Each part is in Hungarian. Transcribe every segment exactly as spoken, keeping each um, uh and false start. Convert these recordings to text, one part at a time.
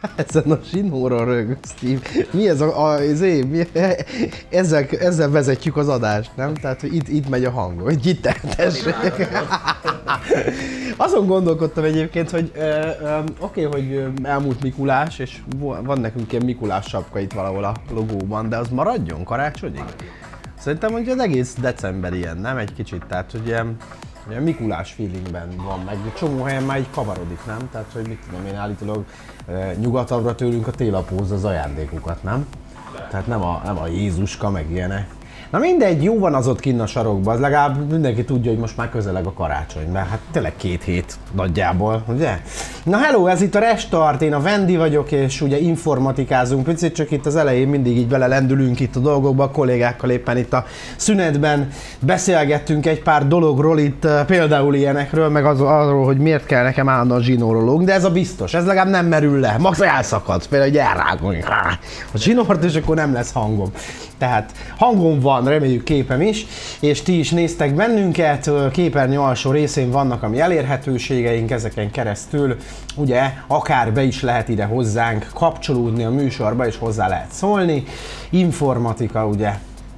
Ezen a zsinóron rög, Steve. Mi ez a... a ez én, mi, ezzel, ezzel vezetjük az adást, nem? Tehát, hogy itt, itt megy a hang, hogy itt tessék. Azon gondolkodtam egyébként, hogy oké, okay, hogy elmúlt Mikulás, és van nekünk ilyen Mikulás sapka itt valahol a logóban, de az maradjon karácsonyig? Szerintem, hogy az egész december ilyen, nem? Egy kicsit, tehát, hogy ilyen, ilyen Mikulás feelingben van, meg csomó helyen már így kavarodik, nem? Tehát, hogy mit tudom én, állítólag nyugatabbra tőlünk a télapóz az ajándékokat, nem? Tehát nem a, nem a Jézuska, meg ilyenek. Na mindegy, jó van az ott kinn a sarokban, az legalább mindenki tudja, hogy most már közeleg a karácsony, mert hát tényleg két hét nagyjából, ugye? Na hello, ez itt a Restart, én a Vendi vagyok, és ugye informatikázunk picit, csak itt az elején mindig így belelendülünk itt a dolgokba, a kollégákkal éppen itt a szünetben beszélgettünk egy pár dologról itt, például ilyenekről, meg az, arról, hogy miért kell nekem állandóan zsinórról lógni, de ez a biztos, ez legalább nem merül le, max elszakad, például hogy elrágolni a zsinórt, és akkor nem lesz hangom. Tehát hangom van, reméljük képem is, és ti is néztek bennünket, képernyő alsó részén vannak a mi elérhetőségeink, ezeken keresztül ugye akár be is lehet ide hozzánk kapcsolódni a műsorba, és hozzá lehet szólni. Informatika ugye,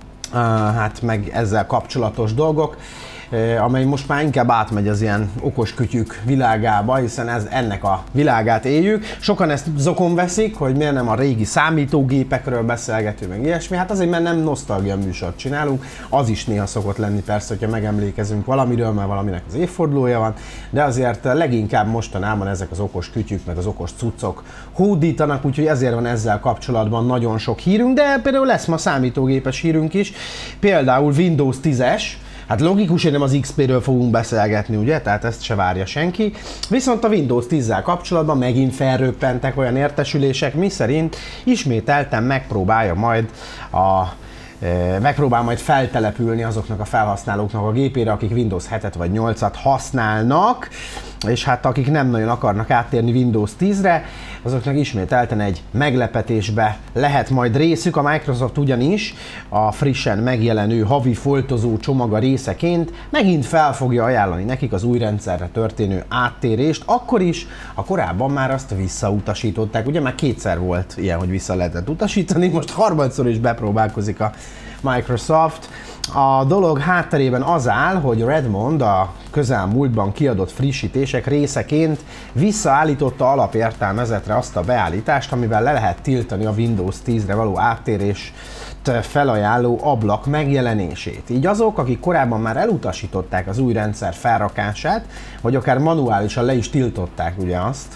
hát meg ezzel kapcsolatos dolgok, amely most már inkább átmegy az ilyen okos kütyük világába, hiszen ez, ennek a világát éljük. Sokan ezt zokon veszik, hogy miért nem a régi számítógépekről beszélgetünk, meg ilyesmi. Hát azért, mert nem nosztalgia műsort csinálunk, az is néha szokott lenni persze, hogyha megemlékezünk valamiről, mert valaminek az évfordulója van, de azért leginkább mostanában ezek az okos kütyük, meg az okos cuccok hódítanak, úgyhogy ezért van ezzel kapcsolatban nagyon sok hírünk, de például lesz ma számítógépes hírünk is, például Windows tízes. Hát logikus, hogy nem az iksz pé-ről fogunk beszélgetni, ugye? Tehát ezt se várja senki. Viszont a Windows tízzel kapcsolatban megint felröppentek olyan értesülések, miszerint ismételten megpróbálja majd a megpróbál majd feltelepülni azoknak a felhasználóknak a gépére, akik Windows hetet vagy nyolcat használnak, és hát akik nem nagyon akarnak áttérni Windows tízre, azoknak ismételten egy meglepetésbe lehet majd részük. A Microsoft ugyanis a frissen megjelenő havi foltozó csomaga részeként megint fel fogja ajánlani nekik az új rendszerre történő áttérést, akkor is, ha korábban már azt visszautasították. Ugye már kétszer volt ilyen, hogy vissza lehetett utasítani, most harmadszor is bepróbálkozik a Microsoft. A dolog hátterében az áll, hogy Redmond a közelmúltban kiadott frissítések részeként visszaállította alapértelmezetre azt a beállítást, amivel le lehet tiltani a Windows tízre való áttérést felajánló ablak megjelenését. Így azok, akik korábban már elutasították az új rendszer felrakását, vagy akár manuálisan le is tiltották ugye azt,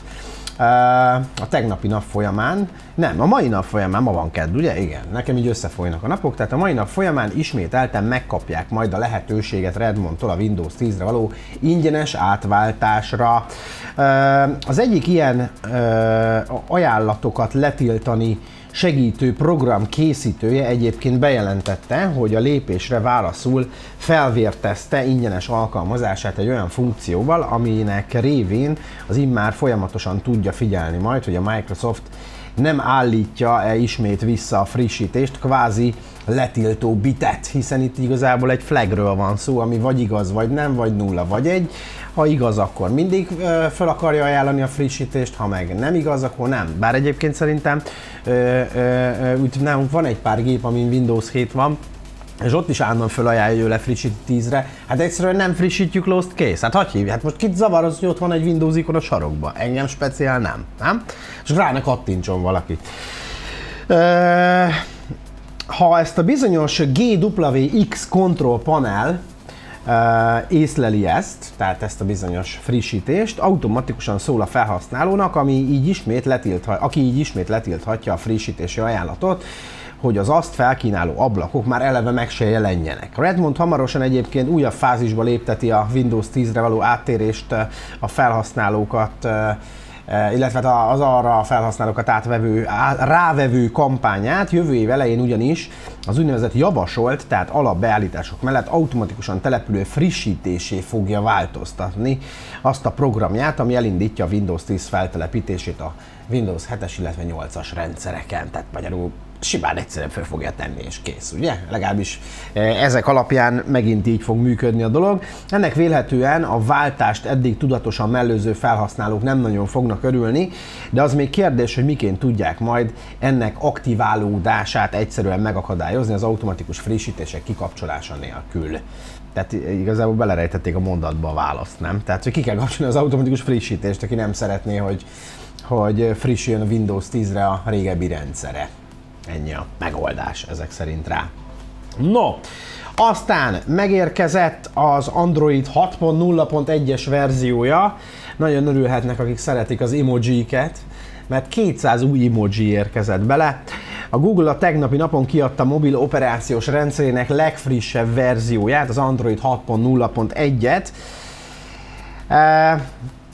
a tegnapi nap folyamán, nem, a mai nap folyamán, ma van kedd, ugye? Igen, nekem így összefolynak a napok, tehát a mai nap folyamán ismételten megkapják majd a lehetőséget Redmondtól a Windows tízre való ingyenes átváltásra. Az egyik ilyen ajánlatokat letiltani segítő program készítője egyébként bejelentette, hogy a lépésre válaszul felvértezte ingyenes alkalmazását egy olyan funkcióval, aminek révén az immár folyamatosan tudja figyelni majd, hogy a Microsoft nem állítja-e ismét vissza a frissítést, kvázi letiltó bitet, hiszen itt igazából egy flagről van szó, ami vagy igaz, vagy nem, vagy nulla, vagy egy. Ha igaz, akkor mindig fel akarja ajánlani a frissítést, ha meg nem igaz, akkor nem. Bár egyébként szerintem úgy nálunk van egy pár gép, amin Windows hét van, és ott is állandóan felajánlja, hogy ő lefrissít tízre. Hát egyszerűen nem frissítjük, lost kész. Hát hogy hívja? Hát most kit zavar az, hogy ott van egy Windows ikon a sarokba? Engem speciál nem, nem? És rá ne kattintson valaki. Ha ezt a bizonyos G W X Control Panel észleli ezt, tehát ezt a bizonyos frissítést, automatikusan szól a felhasználónak, ami így ismét letilthat, aki így ismét letilthatja a frissítési ajánlatot, hogy az azt felkínáló ablakok már eleve meg se jelenjenek. Redmond hamarosan egyébként újabb fázisba lépteti a Windows tízre való áttérést a felhasználókat, illetve az arra a felhasználókat átvevő, rávevő kampányát. Jövő év elején ugyanis az úgynevezett javasolt, tehát alapbeállítások mellett automatikusan települő frissítésé fogja változtatni azt a programját, ami elindítja a Windows tíz feltelepítését a Windows hetes, illetve nyolcas rendszereken. Tehát magyarul simán egyszerűen fel fogja tenni és kész, ugye? Legalábbis ezek alapján megint így fog működni a dolog. Ennek vélhetően a váltást eddig tudatosan mellőző felhasználók nem nagyon fognak örülni, de az még kérdés, hogy miként tudják majd ennek aktiválódását egyszerűen megakadályozni az automatikus frissítések kikapcsolása nélkül. Tehát igazából belerejtették a mondatba a választ, nem? Tehát, hogy ki kell kapcsolni az automatikus frissítést, aki nem szeretné, hogy, hogy frissüljön a Windows tízre a régebbi rendszere. Ennyi a megoldás ezek szerint rá. No, aztán megérkezett az Android hat pont nulla pont egyes verziója. Nagyon örülhetnek, akik szeretik az emojiket, mert kétszáz új emoji érkezett bele. A Google a tegnapi napon kiadta mobil operációs rendszerének legfrissebb verzióját, az Android hat pont nulla pont egyet. E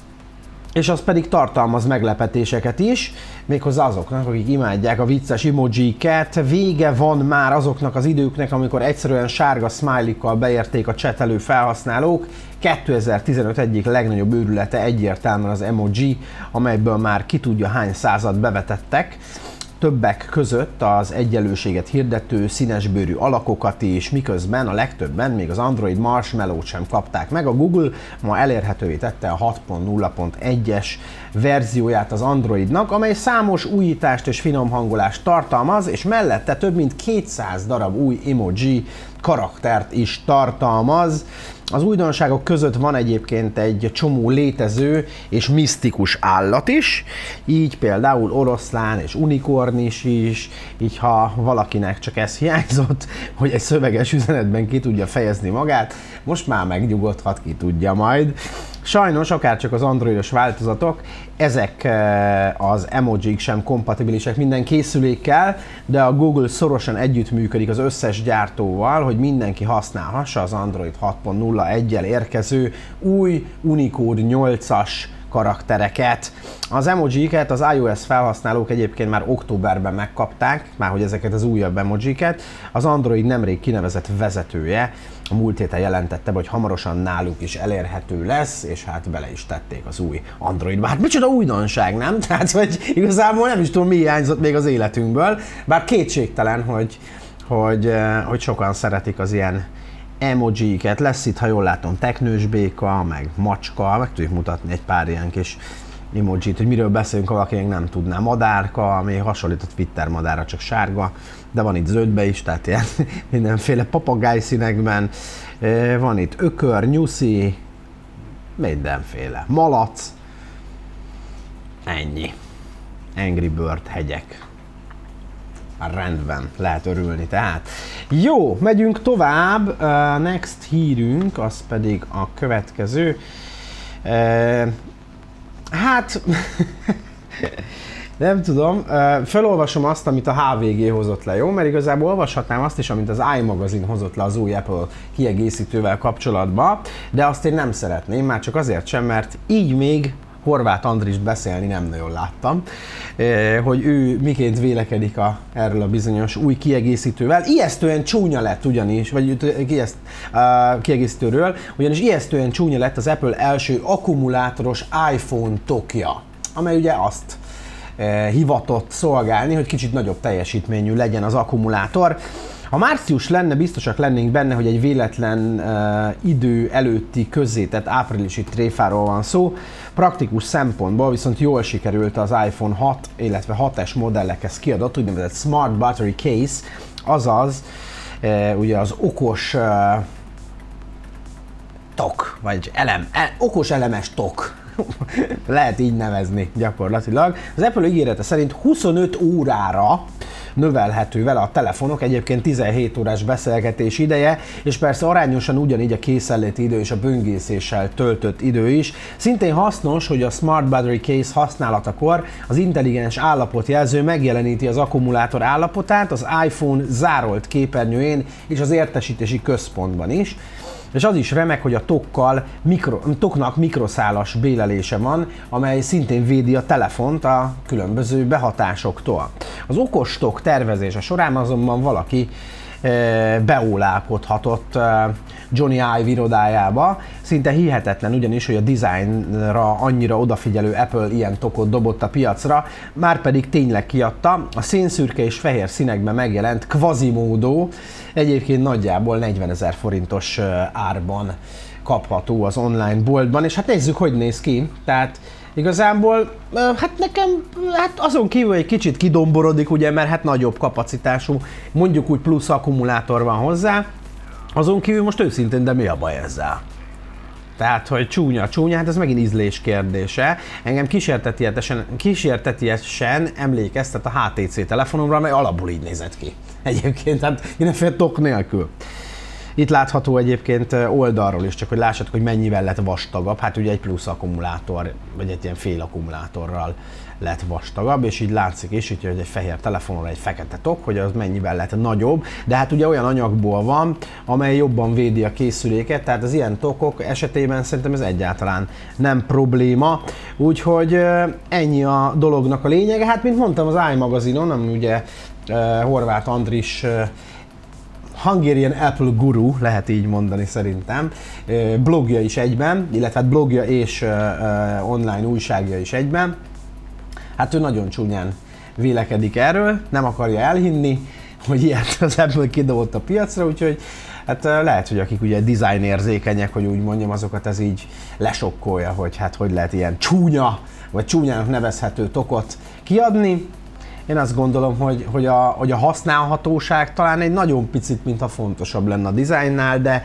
és az pedig tartalmaz meglepetéseket is, méghozzá azoknak, akik imádják a vicces emojiket. Vége van már azoknak az időknek, amikor egyszerűen sárga smiley-kkal beérték a csetelő felhasználók. kétezer-tizenöt egyik legnagyobb őrülete egyértelműen az emoji, amelyből már ki tudja hány százat bevetettek. Többek között az egyenlőséget hirdető színesbőrű alakokat is, miközben a legtöbben még az Android Marshmallow-t sem kapták meg. A Google ma elérhetővé tette a hat pont nulla pont egyes verzióját az Androidnak, amely számos újítást és finom hangolást tartalmaz, és mellette több mint kétszáz darab új emoji karaktert is tartalmaz. Az újdonságok között van egyébként egy csomó létező és misztikus állat is, így például oroszlán és unikornis is, így ha valakinek csak ez hiányzott, hogy egy szöveges üzenetben ki tudja fejezni magát, most már megnyugodhat, ki tudja majd. Sajnos akárcsak az androidos változatok, ezek az emojik sem kompatibilisek minden készülékkel, de a Google szorosan együttműködik az összes gyártóval, hogy mindenki használhassa az Android hat pont nulla pont egyel érkező új Unicode nyolcas karaktereket. Az emojiket az iOS felhasználók egyébként már októberben megkapták, már hogy ezeket az újabb emojiket. Az Android nemrég kinevezett vezetője a múlt héten jelentette, hogy hamarosan náluk is elérhető lesz, és hát bele is tették az új Androidba. Hát micsoda újdonság, nem? Tehát, hogy igazából nem is tudom, mi hiányzott még az életünkből, bár kétségtelen, hogy, hogy, hogy sokan szeretik az ilyen emojiket. Lesz itt, ha jól látom, teknős béka, meg macska, meg tudjuk mutatni egy pár ilyen kis emojit, hogy miről beszélünk, valaki nem tudná. Madárka, ami hasonlít a Twitter madárra, csak sárga, de van itt zöldbe is, tehát ilyen mindenféle papagáj színekben. Van itt ökör, nyuszi, mindenféle. Malac, ennyi. Angry Bird hegyek. Rendben, lehet örülni tehát. Jó, megyünk tovább. Uh, next hírünk, az pedig a következő. Uh, hát, nem tudom, uh, felolvasom azt, amit a há vé gé hozott le, jó? Mert igazából olvashatnám azt is, amit az iMagazine hozott le az új Apple kiegészítővel kapcsolatban, de azt én nem szeretném, már csak azért sem, mert így még Horváth Andrist beszélni nem nagyon láttam, hogy ő miként vélekedik a, erről a bizonyos új kiegészítővel. Ijesztően csúnya lett ugyanis, vagy kieszt, uh, kiegészítőről, ugyanis ijesztően csúnya lett az Apple első akkumulátoros iPhone tokja, amely ugye azt uh, hivatott szolgálni, hogy kicsit nagyobb teljesítményű legyen az akkumulátor. Ha március lenne, biztosak lennénk benne, hogy egy véletlen uh, idő előtti közzétett áprilisi tréfáról van szó. Praktikus szempontból viszont jól sikerült az iPhone hat, illetve hat es modellekhez kiadott úgynevezett Smart Battery Case, azaz uh, ugye az okos uh, tok, vagy elem, el, okos elemes tok. Lehet így nevezni gyakorlatilag. Az Apple ígérete szerint huszonöt órára növelhető vele a telefonok, egyébként tizenhét órás beszélgetés ideje, és persze arányosan ugyanígy a készenléti idő és a böngészéssel töltött idő is. Szintén hasznos, hogy a Smart Battery Case használatakor az intelligens állapotjelző megjeleníti az akkumulátor állapotát az iPhone zárolt képernyőjén és az értesítési központban is. És az is remek, hogy a tokkal mikro, toknak mikroszálas bélelése van, amely szintén védi a telefont a különböző behatásoktól. Az okos tok tervezése során azonban valaki beólálkodhatott Johnny Ive irodájába. Szinte hihetetlen ugyanis, hogy a dizájnra annyira odafigyelő Apple ilyen tokot dobott a piacra, márpedig tényleg kiadta. A szénszürke és fehér színekben megjelent Quasimodo egyébként nagyjából negyvenezer forintos árban kapható az online boltban, és hát nézzük, hogy néz ki. Tehát igazából, hát nekem hát azon kívül egy kicsit kidomborodik, ugye, mert hát nagyobb kapacitású, mondjuk úgy plusz akkumulátor van hozzá, azon kívül most őszintén, de mi a baj ezzel? Tehát, hogy csúnya, csúnya, hát ez megint ízlés kérdése. Engem kísértetiesen, kísértetiesen emlékeztet a há té cé telefonomra, amely alapból így nézett ki. Egyébként, hát mindenféle tok nélkül. Itt látható egyébként oldalról is, csak hogy lássátok, hogy mennyivel lett vastagabb. Hát ugye egy plusz akkumulátor, vagy egy ilyen fél akkumulátorral lett vastagabb, és így látszik is, hogy egy fehér telefonon egy fekete tok, hogy az mennyivel lett nagyobb, de hát ugye olyan anyagból van, amely jobban védi a készüléket, tehát az ilyen tokok esetében szerintem ez egyáltalán nem probléma. Úgyhogy ennyi a dolognak a lényege. Hát mint mondtam, az iMagazinon, ami ugye Horváth Andris Hungarian Apple Guru, lehet így mondani szerintem, blogja is egyben, illetve hát blogja és online újságja is egyben. Hát ő nagyon csúnyán vélekedik erről, nem akarja elhinni, hogy ilyet az Apple kidobott a piacra, úgyhogy hát lehet, hogy akik ugye design érzékenyek, hogy úgy mondjam, azokat ez így lesokkolja, hogy hát hogy lehet ilyen csúnya, vagy csúnyának nevezhető tokot kiadni. Én azt gondolom, hogy, hogy, a, hogy a használhatóság talán egy nagyon picit, mintha fontosabb lenne a dizájnnál, de,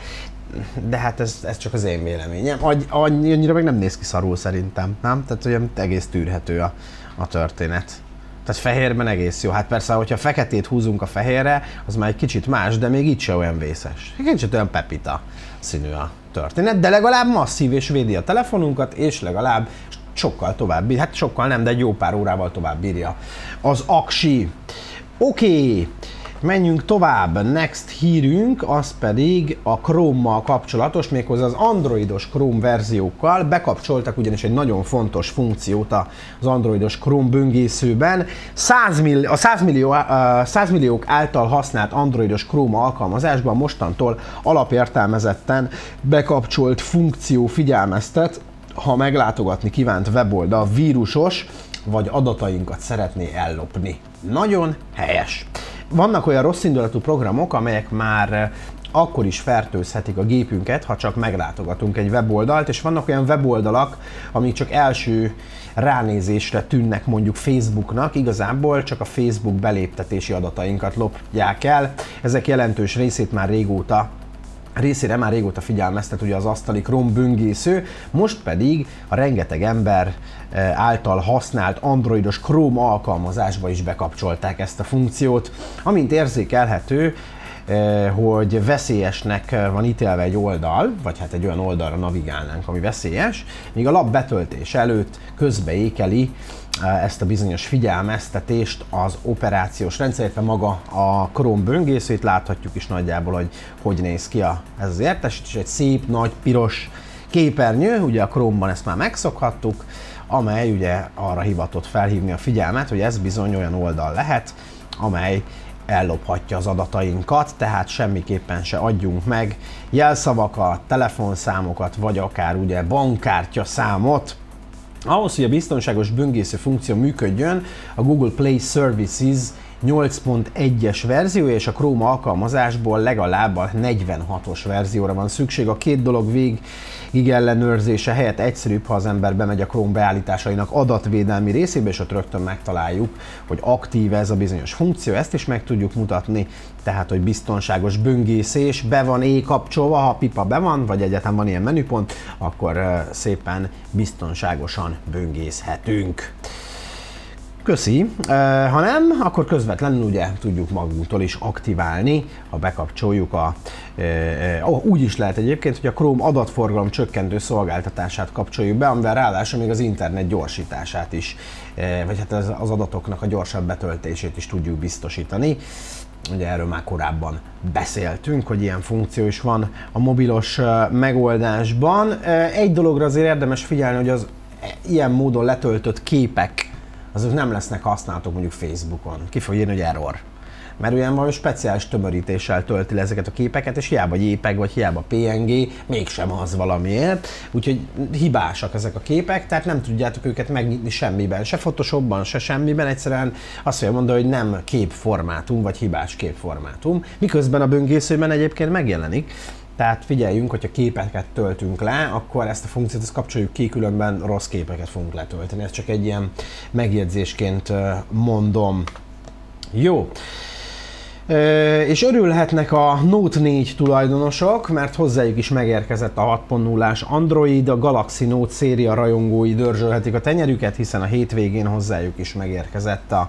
de hát ez, ez csak az én véleményem. Annyira meg nem néz ki szarul szerintem, nem? Tehát olyan egész tűrhető a, a történet. Tehát fehérben egész jó. Hát persze, hogyha feketét húzunk a fehérre, az már egy kicsit más, de még így se olyan vészes. Egy kicsit olyan pepita színű a történet, de legalább masszív és védi a telefonunkat, és legalább sokkal tovább, hát sokkal nem, de egy jó pár órával tovább bírja az aksi. Oké, okay. Menjünk tovább. Next hírünk, az pedig a Chrome-mal kapcsolatos, méghozzá az androidos Chrome verziókkal. Bekapcsoltak ugyanis egy nagyon fontos funkciót az androidos Chrome böngészőben. száz millió, a száz millió, száz milliók által használt androidos Chrome alkalmazásban mostantól alapértelmezetten bekapcsolt funkció figyelmeztet, ha meglátogatni kívánt weboldal vírusos, vagy adatainkat szeretné ellopni. Nagyon helyes. Vannak olyan rosszindulatú programok, amelyek már akkor is fertőzhetik a gépünket, ha csak meglátogatunk egy weboldalt, és vannak olyan weboldalak, amik csak első ránézésre tűnnek mondjuk Facebooknak, igazából csak a Facebook beléptetési adatainkat lopják el. Ezek jelentős részét már régóta részére már régóta figyelmeztet ugye az asztali Chrome böngésző, most pedig a rengeteg ember által használt androidos Chrome alkalmazásba is bekapcsolták ezt a funkciót, amint érzékelhető, hogy veszélyesnek van ítélve egy oldal, vagy hát egy olyan oldalra navigálnánk, ami veszélyes, míg a lap betöltés előtt közbeékeli ezt a bizonyos figyelmeztetést az operációs rendszer, illetve maga a Chrome böngészőt. Láthatjuk is nagyjából, hogy hogy néz ki a, ez az értesítés, egy szép nagy piros képernyő, ugye a Chrome-ban ezt már megszokhattuk, amely ugye arra hivatott felhívni a figyelmet, hogy ez bizony olyan oldal lehet, amely ellophatja az adatainkat, tehát semmiképpen se adjunk meg jelszavakat, telefonszámokat, vagy akár ugye bankkártya számot. Ahhoz, hogy a biztonságos böngésző funkció működjön, a Google Play Services nyolc pont egyes verziója és a Chrome alkalmazásból legalább a negyvenhatos verzióra van szükség. A két dolog végig ellenőrzése helyett egyszerűbb, ha az ember bemegy a Chrome beállításainak adatvédelmi részébe, és ott rögtön megtaláljuk, hogy aktív ez a bizonyos funkció. Ezt is meg tudjuk mutatni, tehát, hogy biztonságos böngészés, be van é kapcsolva, ha pipa be van, vagy egyáltalán van ilyen menüpont, akkor szépen biztonságosan böngészhetünk. Köszi. Ha nem, akkor közvetlenül ugye tudjuk magunktól is aktiválni, ha bekapcsoljuk a... Úgy is lehet egyébként, hogy a Chrome adatforgalom csökkentő szolgáltatását kapcsoljuk be, amivel ráadásul még az internet gyorsítását is, vagy hát az adatoknak a gyorsabb betöltését is tudjuk biztosítani. Ugye erről már korábban beszéltünk, hogy ilyen funkció is van a mobilos megoldásban. Egy dologra azért érdemes figyelni, hogy az ilyen módon letöltött képek azok nem lesznek használhatók mondjuk Facebookon. Ki fog írni, hogy error. mert olyan valami speciális tömörítéssel tölti le ezeket a képeket, és hiába jépeg, vagy hiába pé en gé, mégsem az valamiért. Úgyhogy hibásak ezek a képek, tehát nem tudjátok őket megnyitni semmiben, se Photoshopban, se semmiben, egyszerűen azt fogja mondani, hogy nem képformátum, vagy hibás képformátum, miközben a böngészőben egyébként megjelenik. Tehát figyeljünk, hogyha képeket töltünk le, akkor ezt a funkciót ezt kapcsoljuk ki, különben rossz képeket fogunk letölteni. Ez csak egy ilyen megjegyzésként mondom. Jó. És örülhetnek a Note négy tulajdonosok, mert hozzájuk is megérkezett a hat pont nullás Android, a Galaxy Note széria rajongói dörzsölhetik a tenyerüket, hiszen a hétvégén hozzájuk is megérkezett a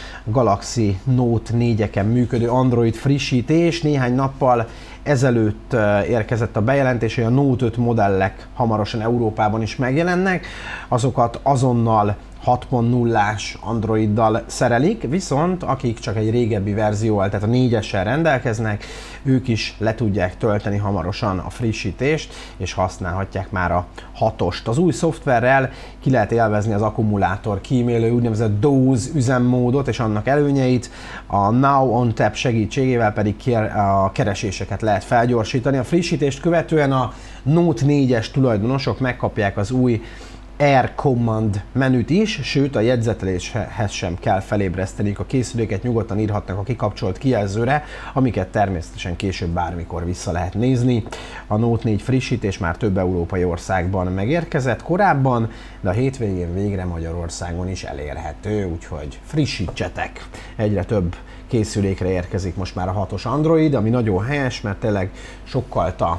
Galaxy Note négyeken működő Android frissítés. Néhány nappal ezelőtt érkezett a bejelentés, hogy a Note öt modellek hamarosan Európában is megjelennek, azokat azonnal hat pont nullás Androiddal szerelik, viszont akik csak egy régebbi verzióval, tehát a négyessel rendelkeznek, ők is le tudják tölteni hamarosan a frissítést, és használhatják már a hatost. Az új szoftverrel ki lehet élvezni az akkumulátor kímélő úgynevezett dóz üzemmódot és annak előnyeit, a Now on Tap segítségével pedig a kereséseket lehet felgyorsítani. A frissítést követően a Note négyes tulajdonosok megkapják az új Air Command menüt is, sőt a jegyzeteléshez sem kell felébreszteniük a készüléket, nyugodtan írhatnak a kikapcsolt kijelzőre, amiket természetesen később bármikor vissza lehet nézni. A Note négy frissítés már több európai országban megérkezett korábban, de a hétvégén végre Magyarországon is elérhető, úgyhogy frissítsetek! Egyre több készülékre érkezik most már a hatos Android, ami nagyon helyes, mert tényleg sokkal ta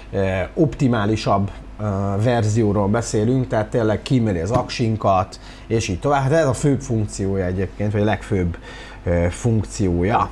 optimálisabb verzióról beszélünk, tehát tényleg kíméli az aksinkat, és így tovább. Hát ez a főbb funkciója egyébként, vagy a legfőbb funkciója.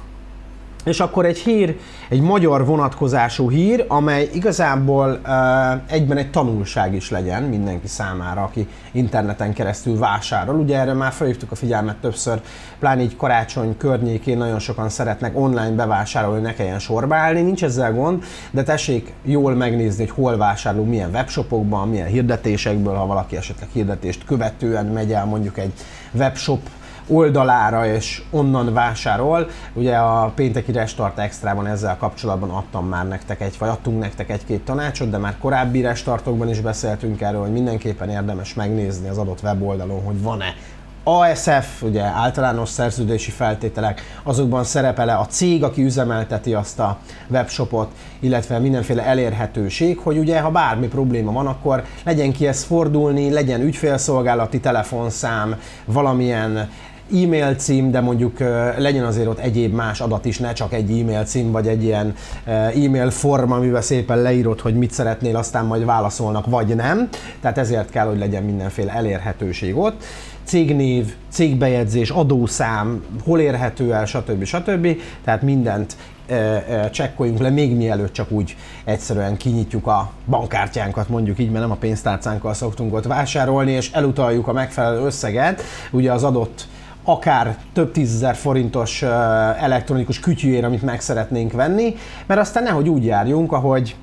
És akkor egy hír, egy magyar vonatkozású hír, amely igazából uh, egyben egy tanulság is legyen mindenki számára, aki interneten keresztül vásárol. Ugye erre már felhívtuk a figyelmet többször, pláne így karácsony környékén nagyon sokan szeretnek online bevásárolni, hogy ne kelljen sorba állni, nincs ezzel gond, de tessék jól megnézni, hogy hol vásárolunk, milyen webshopokban, milyen hirdetésekből, ha valaki esetleg hirdetést követően megy el mondjuk egy webshop oldalára és onnan vásárol. Ugye a pénteki Restart Extrában ezzel kapcsolatban adtam már nektek egy, vagy adtunk nektek egy-két tanácsot, de már korábbi restartokban is beszéltünk erről, hogy mindenképpen érdemes megnézni az adott weboldalon, hogy van-e á es ef, ugye általános szerződési feltételek, azokban szerepel-e a cég, aki üzemelteti azt a webshopot, illetve mindenféle elérhetőség, hogy ugye ha bármi probléma van, akkor legyen kihez fordulni, legyen ügyfélszolgálati telefonszám, valamilyen e-mail cím, de mondjuk legyen azért ott egyéb más adat is, ne csak egy e-mail cím, vagy egy ilyen e-mail forma, amiben szépen leírod, hogy mit szeretnél, aztán majd válaszolnak, vagy nem. Tehát ezért kell, hogy legyen mindenféle elérhetőség ott. Cégnév, cégbejegyzés, adószám, hol érhető el, stb. stb. Tehát mindent e, e, csekkoljunk le, még mielőtt csak úgy egyszerűen kinyitjuk a bankkártyánkat, mondjuk így, mert nem a pénztárcánkkal szoktunk ott vásárolni, és elutaljuk a megfelelő összeget, ugye az adott akár több tízezer forintos elektronikus kütyűért, amit meg szeretnénk venni, mert aztán nehogy úgy járjunk, ahogy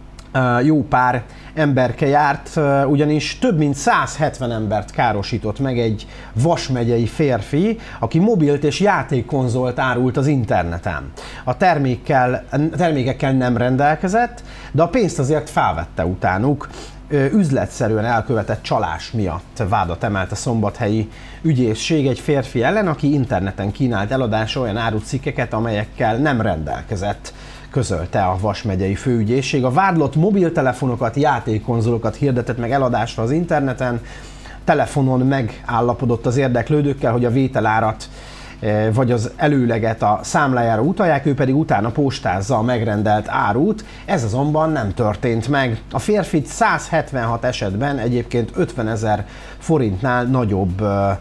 jó pár emberke járt, ugyanis több mint száz hetven embert károsított meg egy Vas megyei férfi, aki mobilt és játékkonzolt árult az interneten. A termékkel, termékekkel nem rendelkezett, de a pénzt azért felvette utánuk. Üzletszerűen elkövetett csalás miatt vádat emelt a szombathelyi ügyészség egy férfi ellen, aki interneten kínált eladásra olyan árucikkeket, amelyekkel nem rendelkezett, közölte a Vas megyei főügyészség. A vádlott mobiltelefonokat, játékkonzolokat hirdetett meg eladásra az interneten, telefonon megállapodott az érdeklődőkkel, hogy a vételárat vagy az előleget a számlájára utalják, ő pedig utána postázza a megrendelt árut, ez azonban nem történt meg. A férfit száz hetvenhat esetben egyébként ötvenezer forintnál nagyobb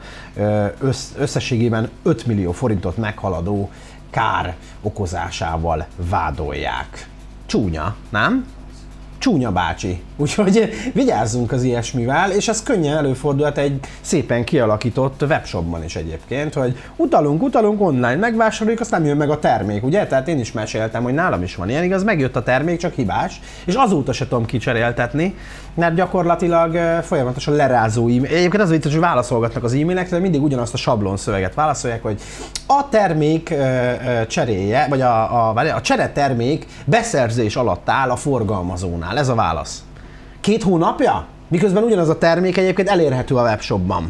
összességében öt millió forintot meghaladó kár okozásával vádolják. Csúnya, nem? Csúnya bácsi. Úgyhogy vigyázzunk az ilyesmivel, és ez könnyen előfordulhat egy szépen kialakított webshopban is egyébként, hogy utalunk, utalunk, online megvásároljuk, azt nem jön meg a termék, ugye? Tehát én is meséltem, hogy nálam is van ilyen, igaz, megjött a termék, csak hibás, és azóta se tudom kicseréltetni, mert gyakorlatilag folyamatosan lerázó e-mail. Egyébként az vicces, hogy válaszolgatnak az e-mailekre, de mindig ugyanazt a sablon szöveget válaszolják, hogy a termék cseréje, vagy a, a, a cseretermék beszerzés alatt áll a forgalmazónál. Ez a válasz. Két hónapja? Miközben ugyanaz a termék egyébként elérhető a webshopban.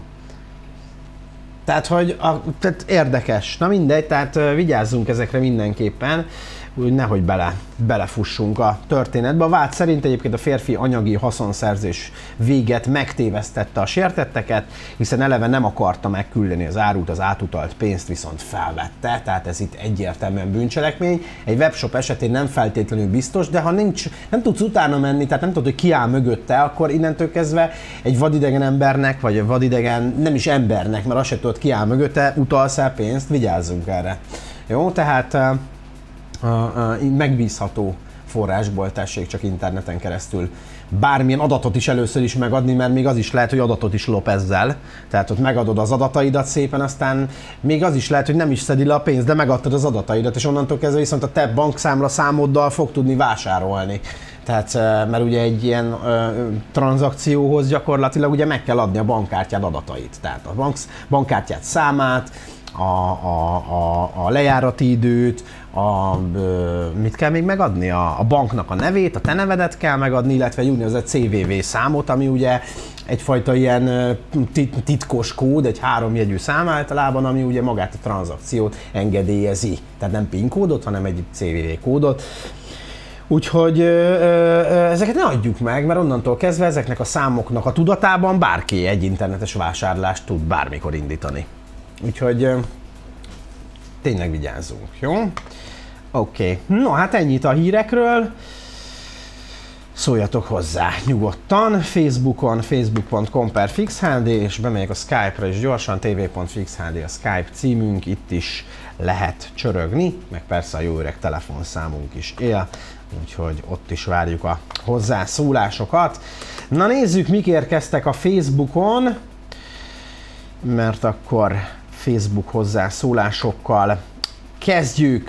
Tehát, hogy a, tehát érdekes. Na mindegy, tehát vigyázzunk ezekre mindenképpen, úgy nehogy bele, belefussunk a történetbe. A vád szerint egyébként a férfi anyagi haszonszerzés véget megtévesztette a sértetteket, hiszen eleve nem akarta megküldeni az árut, az átutalt pénzt viszont felvette, tehát ez itt egyértelműen bűncselekmény. Egy webshop esetén nem feltétlenül biztos, de ha nincs, nem tudsz utána menni, tehát nem tudod, hogy ki áll mögötte, akkor innentől kezdve egy vadidegen embernek, vagy egy vadidegen nem is embernek, mert azt se tudod, ki áll mögötte, utalsz el pénzt, vigyázzunk erre. Jó, tehát Uh, uh, megbízható forrásból tessék csak interneten keresztül bármilyen adatot is először is megadni, mert még az is lehet, hogy adatot is lop ezzel. Tehát ott megadod az adataidat szépen, aztán még az is lehet, hogy nem is szedi le a pénzt, de megadtad az adataidat, és onnantól kezdve viszont a te bankszámla számoddal fog tudni vásárolni. Tehát, mert ugye egy ilyen ö, tranzakcióhoz gyakorlatilag ugye meg kell adni a bankkártyád adatait. Tehát a bank, bankkártyád számát, a, a, a, a lejárati időt, a, ö, mit kell még megadni? A, a banknak a nevét, a te nevedet kell megadni, illetve egy úgynevezett cé vé vé számot, ami ugye egyfajta ilyen tit, titkos kód, egy háromjegyű szám általában, ami ugye magát a tranzakciót engedélyezi. Tehát nem PIN kódot, hanem egy cé vé vé kódot. Úgyhogy ö, ö, ezeket ne adjuk meg, mert onnantól kezdve ezeknek a számoknak a tudatában bárki egy internetes vásárlást tud bármikor indítani. Úgyhogy ö, tényleg vigyázzunk, jó? Oké, okay. No hát ennyit a hírekről. Szóljatok hozzá nyugodtan, Facebookon facebook pont com per fixhd, és bemegyek a Skype-ra is gyorsan, tv pont fixhd a Skype címünk, itt is lehet csörögni, meg persze a jó öreg telefonszámunk is él, úgyhogy ott is várjuk a hozzászólásokat. Na nézzük, mik érkeztek a Facebookon, mert akkor Facebook hozzászólásokkal kezdjük.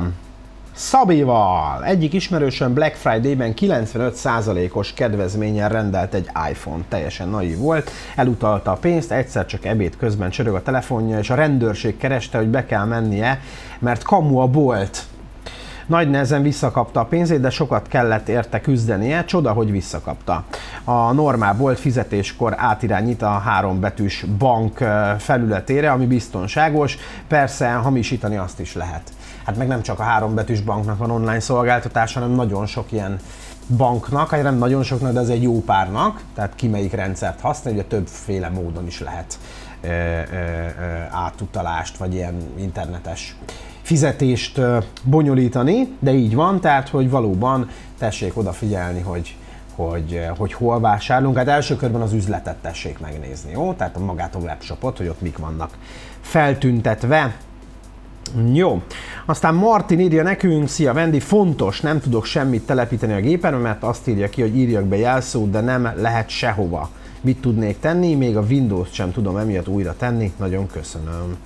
Szabival! Egyik ismerősöm Black Friday-ben kilencvenöt százalékos kedvezménnyel rendelt egy iPhone. Teljesen naív volt, elutalta a pénzt, egyszer csak ebéd közben csörög a telefonja, és a rendőrség kereste, hogy be kell mennie, mert kamu a bolt. Nagy nehezen visszakapta a pénzét, de sokat kellett érte küzdenie, csoda, hogy visszakapta. A normál bolt fizetéskor átirányít a három betűs bank felületére, ami biztonságos, persze hamisítani azt is lehet. Hát meg nem csak a három betűs banknak van online szolgáltatása, hanem nagyon sok ilyen banknak, hát nem nagyon soknak, de ez egy jó párnak, tehát ki melyik rendszert használ, ugye többféle módon is lehet ö, ö, ö, átutalást, vagy ilyen internetes fizetést ö, bonyolítani, de így van, tehát hogy valóban tessék odafigyelni, hogy, hogy, hogy hol vásárolunk. Hát első körben az üzletet tessék megnézni, jó? Tehát magát a webshopot, hogy ott mik vannak feltüntetve. Jó, aztán Martin írja nekünk, szia Vendi, fontos, nem tudok semmit telepíteni a gépen, mert azt írja ki, hogy írjak be jelszót, de nem lehet sehova. Mit tudnék tenni? Még a Windows-t sem tudom emiatt újra tenni, nagyon köszönöm.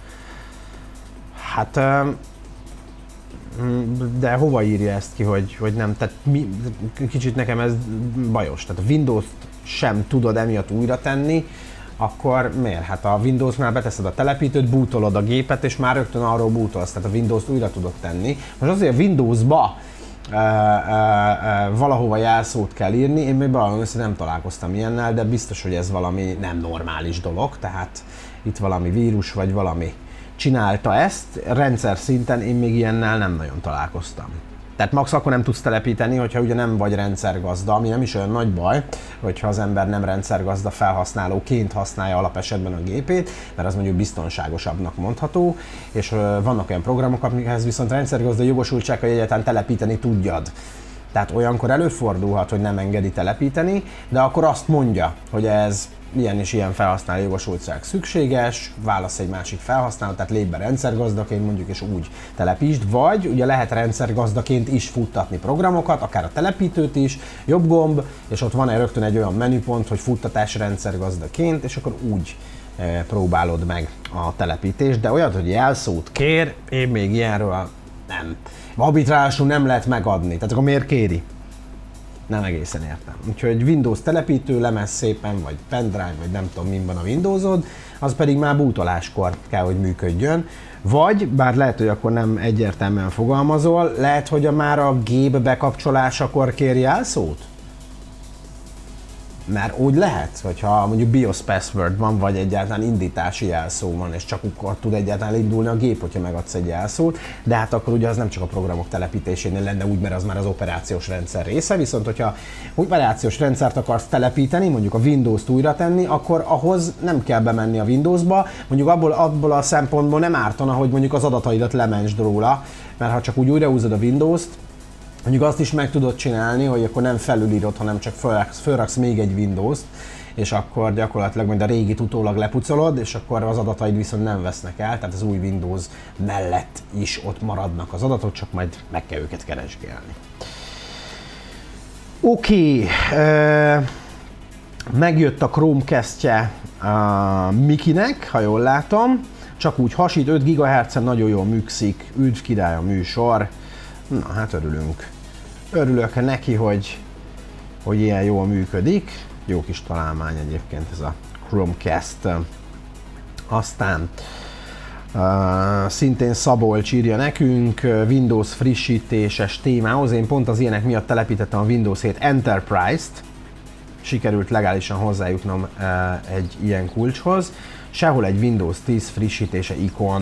Hát, de hova írja ezt ki, hogy, hogy nem, tehát mi, kicsit nekem ez bajos, tehát a Windows-t sem tudod emiatt újra tenni, akkor miért? Hát a Windowsnál beteszed a telepítőt, bootolod a gépet, és már rögtön arról bootolsz, tehát a Windows-t újra tudod tenni. Most azért a Windows-ba e, e, e, valahova jelszót kell írni, én még valami össze nem találkoztam ilyennel, de biztos, hogy ez valami nem normális dolog, tehát itt valami vírus vagy valami csinálta ezt, rendszer szinten én még ilyennel nem nagyon találkoztam. Tehát max akkor nem tudsz telepíteni, hogyha ugye nem vagy rendszergazda, ami nem is olyan nagy baj, hogyha az ember nem rendszergazda felhasználóként használja alapesetben a gépét, mert az mondjuk biztonságosabbnak mondható, és vannak olyan programok, amikhez viszont rendszergazda jogosultság, hogy egyáltalán telepíteni tudjad Tehát olyankor előfordulhat, hogy nem engedi telepíteni, de akkor azt mondja, hogy ez ilyen és ilyen felhasználó jogosultság szükséges, válasz egy másik felhasználó, tehát lép be rendszergazdaként mondjuk, és úgy telepítsd, vagy ugye lehet rendszergazdaként is futtatni programokat, akár a telepítőt is, jobb gomb, és ott van rögtön egy olyan menüpont, hogy futtatás rendszergazdaként, és akkor úgy e, próbálod meg a telepítést, de olyat, hogy jelszót kér, én még ilyenről nem. Arbitrálisan nem lehet megadni, tehát akkor miért kéri? Nem egészen értem. Úgyhogy Windows telepítő, lemez szépen, vagy pendrive, vagy nem tudom min van a Windowsod, az pedig már bútoláskor kell, hogy működjön. Vagy, bár lehet, hogy akkor nem egyértelműen fogalmazol, lehet, hogy a már a gép bekapcsolásakor kér jelszót? Mert úgy lehet, hogyha mondjuk BIOS password van, vagy egyáltalán indítási jelszó van, és csak akkor tud egyáltalán indulni a gép, hogyha megadsz egy jelszót, de hát akkor ugye az nem csak a programok telepítésénél lenne úgy, mert az már az operációs rendszer része, viszont hogyha operációs rendszert akarsz telepíteni, mondjuk a Windows-t újra tenni, akkor ahhoz nem kell bemenni a Windowsba, mondjuk abból, abból a szempontból nem ártana, hogy mondjuk az adataidat lementsd róla, mert ha csak úgy újrahúzod a Windows-t, mondjuk azt is meg tudod csinálni, hogy akkor nem felülírod, hanem csak fölraksz, fölraksz még egy Windows-t, és akkor gyakorlatilag majd a régit utólag lepucolod, és akkor az adataid viszont nem vesznek el, tehát az új Windows mellett is ott maradnak az adatok, csak majd meg kell őket keresgélni. Oké, okay. Megjött a Chromecast-je a Mikinek, ha jól látom, csak úgy hasít, öt gigahertzen nagyon jól működik, üdv király a műsor. Na hát örülünk. Örülök neki, hogy, hogy ilyen jól működik. Jó kis találmány egyébként ez a Chromecast. Aztán uh, szintén Szabolcs írja nekünk Windows frissítéses témához. Én pont az ilyenek miatt telepítettem a Windows hét Enterprise-t. Sikerült legálisan hozzájutnom uh, egy ilyen kulcshoz. Sehol egy Windows tíz frissítése ikon.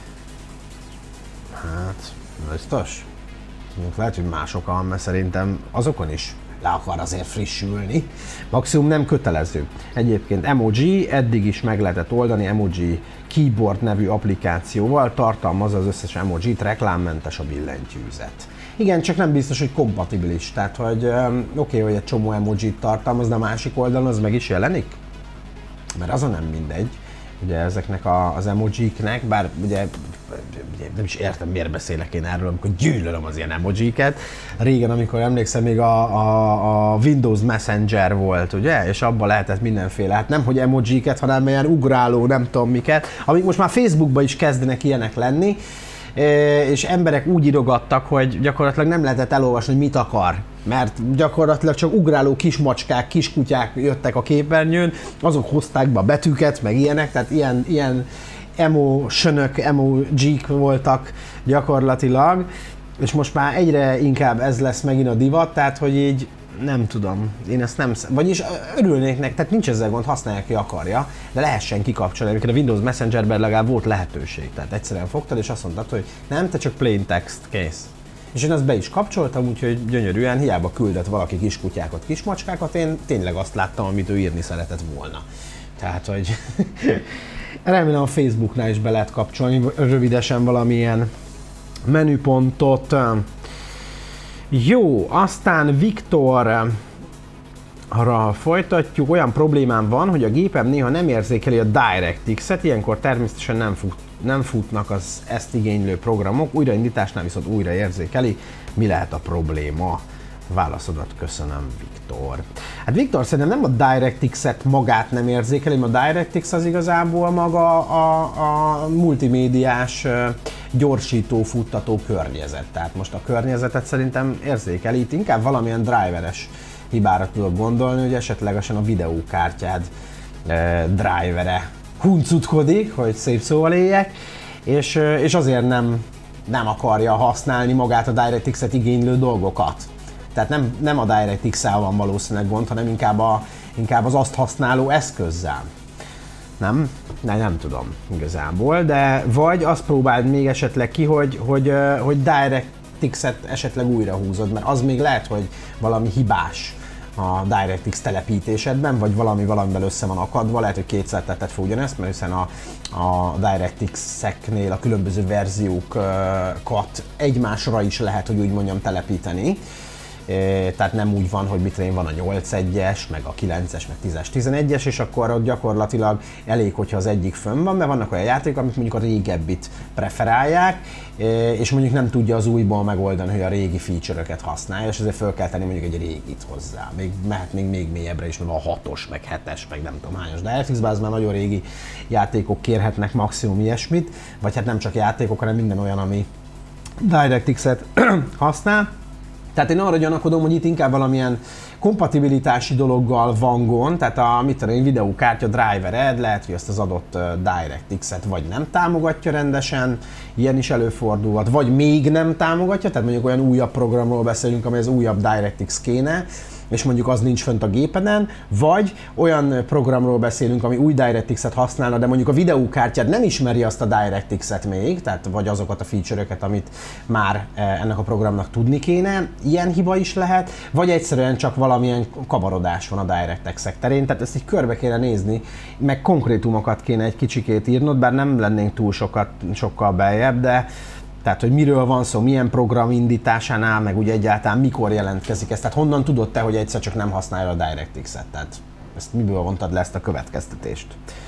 Hát, biztos? Lehet, hogy másokon, mert szerintem azokon is le akar azért frissülni. Maximum nem kötelező. Egyébként Emoji eddig is meg lehetett oldani, Emoji Keyboard nevű applikációval, tartalmazza az összes emojit, reklámmentes a billentyűzet. Igen, csak nem biztos, hogy kompatibilis, tehát hogy oké, okay, hogy egy csomó emojit tartalmaz, de a másik oldalon az meg is jelenik? Mert azon nem mindegy. Ugye ezeknek a, az emojiknek, bár ugye, ugye nem is értem, miért beszélek én erről, amikor gyűlölöm az ilyen emojiket. Régen, amikor emlékszem, még a, a, a Windows Messenger volt, ugye? És abban lehetett mindenféle, hát nem hogy emojiket, hanem ilyen ugráló, nem tudom miket, amik most már Facebookban is kezdenek ilyenek lenni, és emberek úgy írogattak, hogy gyakorlatilag nem lehetett elolvasni, hogy mit akar. Mert gyakorlatilag csak ugráló kismacskák, kiskutyák jöttek a képernyőn, azok hozták be a betűket, meg ilyenek, tehát ilyen, ilyen emotionök, emojik voltak gyakorlatilag, és most már egyre inkább ez lesz megint a divat, tehát hogy így nem tudom, én ezt nem, vagyis örülnék neki, tehát nincs ezzel gond, használják ki akarja, de lehessen kikapcsolni, amikor a Windows Messengerben legalább volt lehetőség, tehát egyszerűen fogtad és azt mondtad, hogy nem, te csak plain text, kész. És én azt be is kapcsoltam, úgyhogy gyönyörűen, hiába küldött valaki kiskutyákat, kismacskákat, én tényleg azt láttam, amit ő írni szeretett volna. Tehát, hogy remélem a Facebooknál is be lehet kapcsolni rövidesen valamilyen menüpontot. Jó, aztán Viktor arra folytatjuk, olyan problémám van, hogy a gépem néha nem érzékeli a DirectX-et, ilyenkor természetesen nem, fut, nem futnak az ezt igénylő programok, újraindításnál viszont újra érzékeli. Mi lehet a probléma? Válaszodat köszönöm, Viktor. Hát Viktor, szerintem nem a DirectX-et magát nem érzékeli, mert a DirectX az igazából maga a, a multimédiás gyorsító, futtató környezet. Tehát most a környezetet szerintem érzékeli, itt inkább valamilyen driveres hibára tudok gondolni, hogy esetlegesen a videókártyád e, drivere huncutkodik, hogy szép szóval éljek, és, és azért nem, nem akarja használni magát a DirectX-et igénylő dolgokat. Tehát nem, nem a DirectX-el van valószínűleg gond, hanem inkább, a, inkább az azt használó eszközzel. Nem? Ne, nem tudom igazából, de vagy azt próbáld még esetleg ki, hogy, hogy, hogy DirectX-et esetleg újra húzod, mert az még lehet, hogy valami hibás a DirectX telepítésedben, vagy valami valamivel össze van akadva, lehet, hogy kétszer tetted fel ugyanezt, mert hiszen a, a DirectX-eknél a különböző verziókat egymásra is lehet, hogy úgy mondjam, telepíteni. tehát nem úgy van, hogy mit tudom én, van a nyolc egyes, meg a kilences, meg tízes, tizenegyes, és akkor ott gyakorlatilag elég, hogyha az egyik fönn van, mert vannak olyan játékok, amik mondjuk a régebbit preferálják, és mondjuk nem tudja az újból megoldani, hogy a régi feature-öket használja, és ezért fel kell tenni mondjuk egy régit hozzá. Még mehet még, még mélyebbre is, mert van hatos, meg hetes, meg nem tudom hányos. DirectX-ben az már nagyon régi játékok kérhetnek maximum ilyesmit, vagy hát nem csak játékok, hanem minden olyan, ami DirectX-et használ. Tehát én arra gyanakodom, hogy itt inkább valamilyen kompatibilitási dologgal van gond, tehát a mit tudom én, videókártya drivered, lehet, hogy ezt az adott DirectX-et vagy nem támogatja rendesen, ilyen is előfordulhat, vagy még nem támogatja, tehát mondjuk olyan újabb programról beszélünk, amely az újabb DirectX kéne, és mondjuk az nincs fönt a gépeden, vagy olyan programról beszélünk, ami új DirectX-et használna, de mondjuk a videókártyád nem ismeri azt a DirectX-et még, tehát vagy azokat a feature-öket, amit már ennek a programnak tudni kéne, ilyen hiba is lehet, vagy egyszerűen csak valamilyen kavarodás van a DirectX-ek terén, tehát ezt így körbe kéne nézni, meg konkrétumokat kéne egy kicsikét írnod, bár nem lennénk túl sokat, sokkal beljebb, de tehát, hogy miről van szó, milyen program indításánál, meg úgy egyáltalán mikor jelentkezik ez. Tehát honnan tudod te, hogy egyszer csak nem használja a DirectX-et? Tehát ezt miből vontad le ezt a következtetést?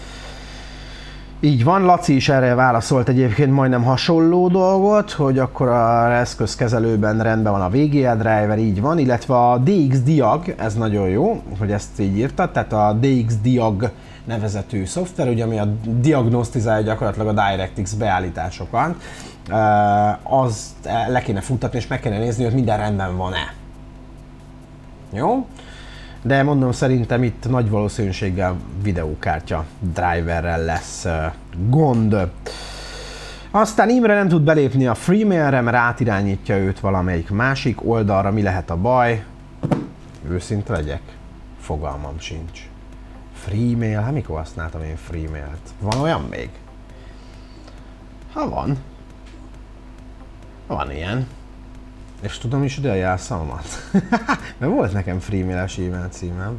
Így van, Laci is erre válaszolt egyébként majdnem hasonló dolgot, hogy akkor az eszközkezelőben rendben van a vé gé á driver, így van, illetve a dé iksz Diag, ez nagyon jó, hogy ezt így írtad, tehát a dé iksz Diag nevezetű szoftver, ugye, ami a diagnosztizálja gyakorlatilag a DirectX beállításokat, az le kéne futtatni és meg kéne nézni, hogy minden rendben van-e. Jó? De mondom, szerintem itt nagy valószínűséggel videókártya driverrel lesz gond. Aztán Imre nem tud belépni a Freemailre, mert átirányítja őt valamelyik másik oldalra. Mi lehet a baj? Őszinte legyek? Fogalmam sincs. Freemail? Hát mikor használtam én Freemailt? Van olyan még? Ha van. Van ilyen. És tudom is ide a jelszavamat. Mert volt nekem freemail-es e-mail címem.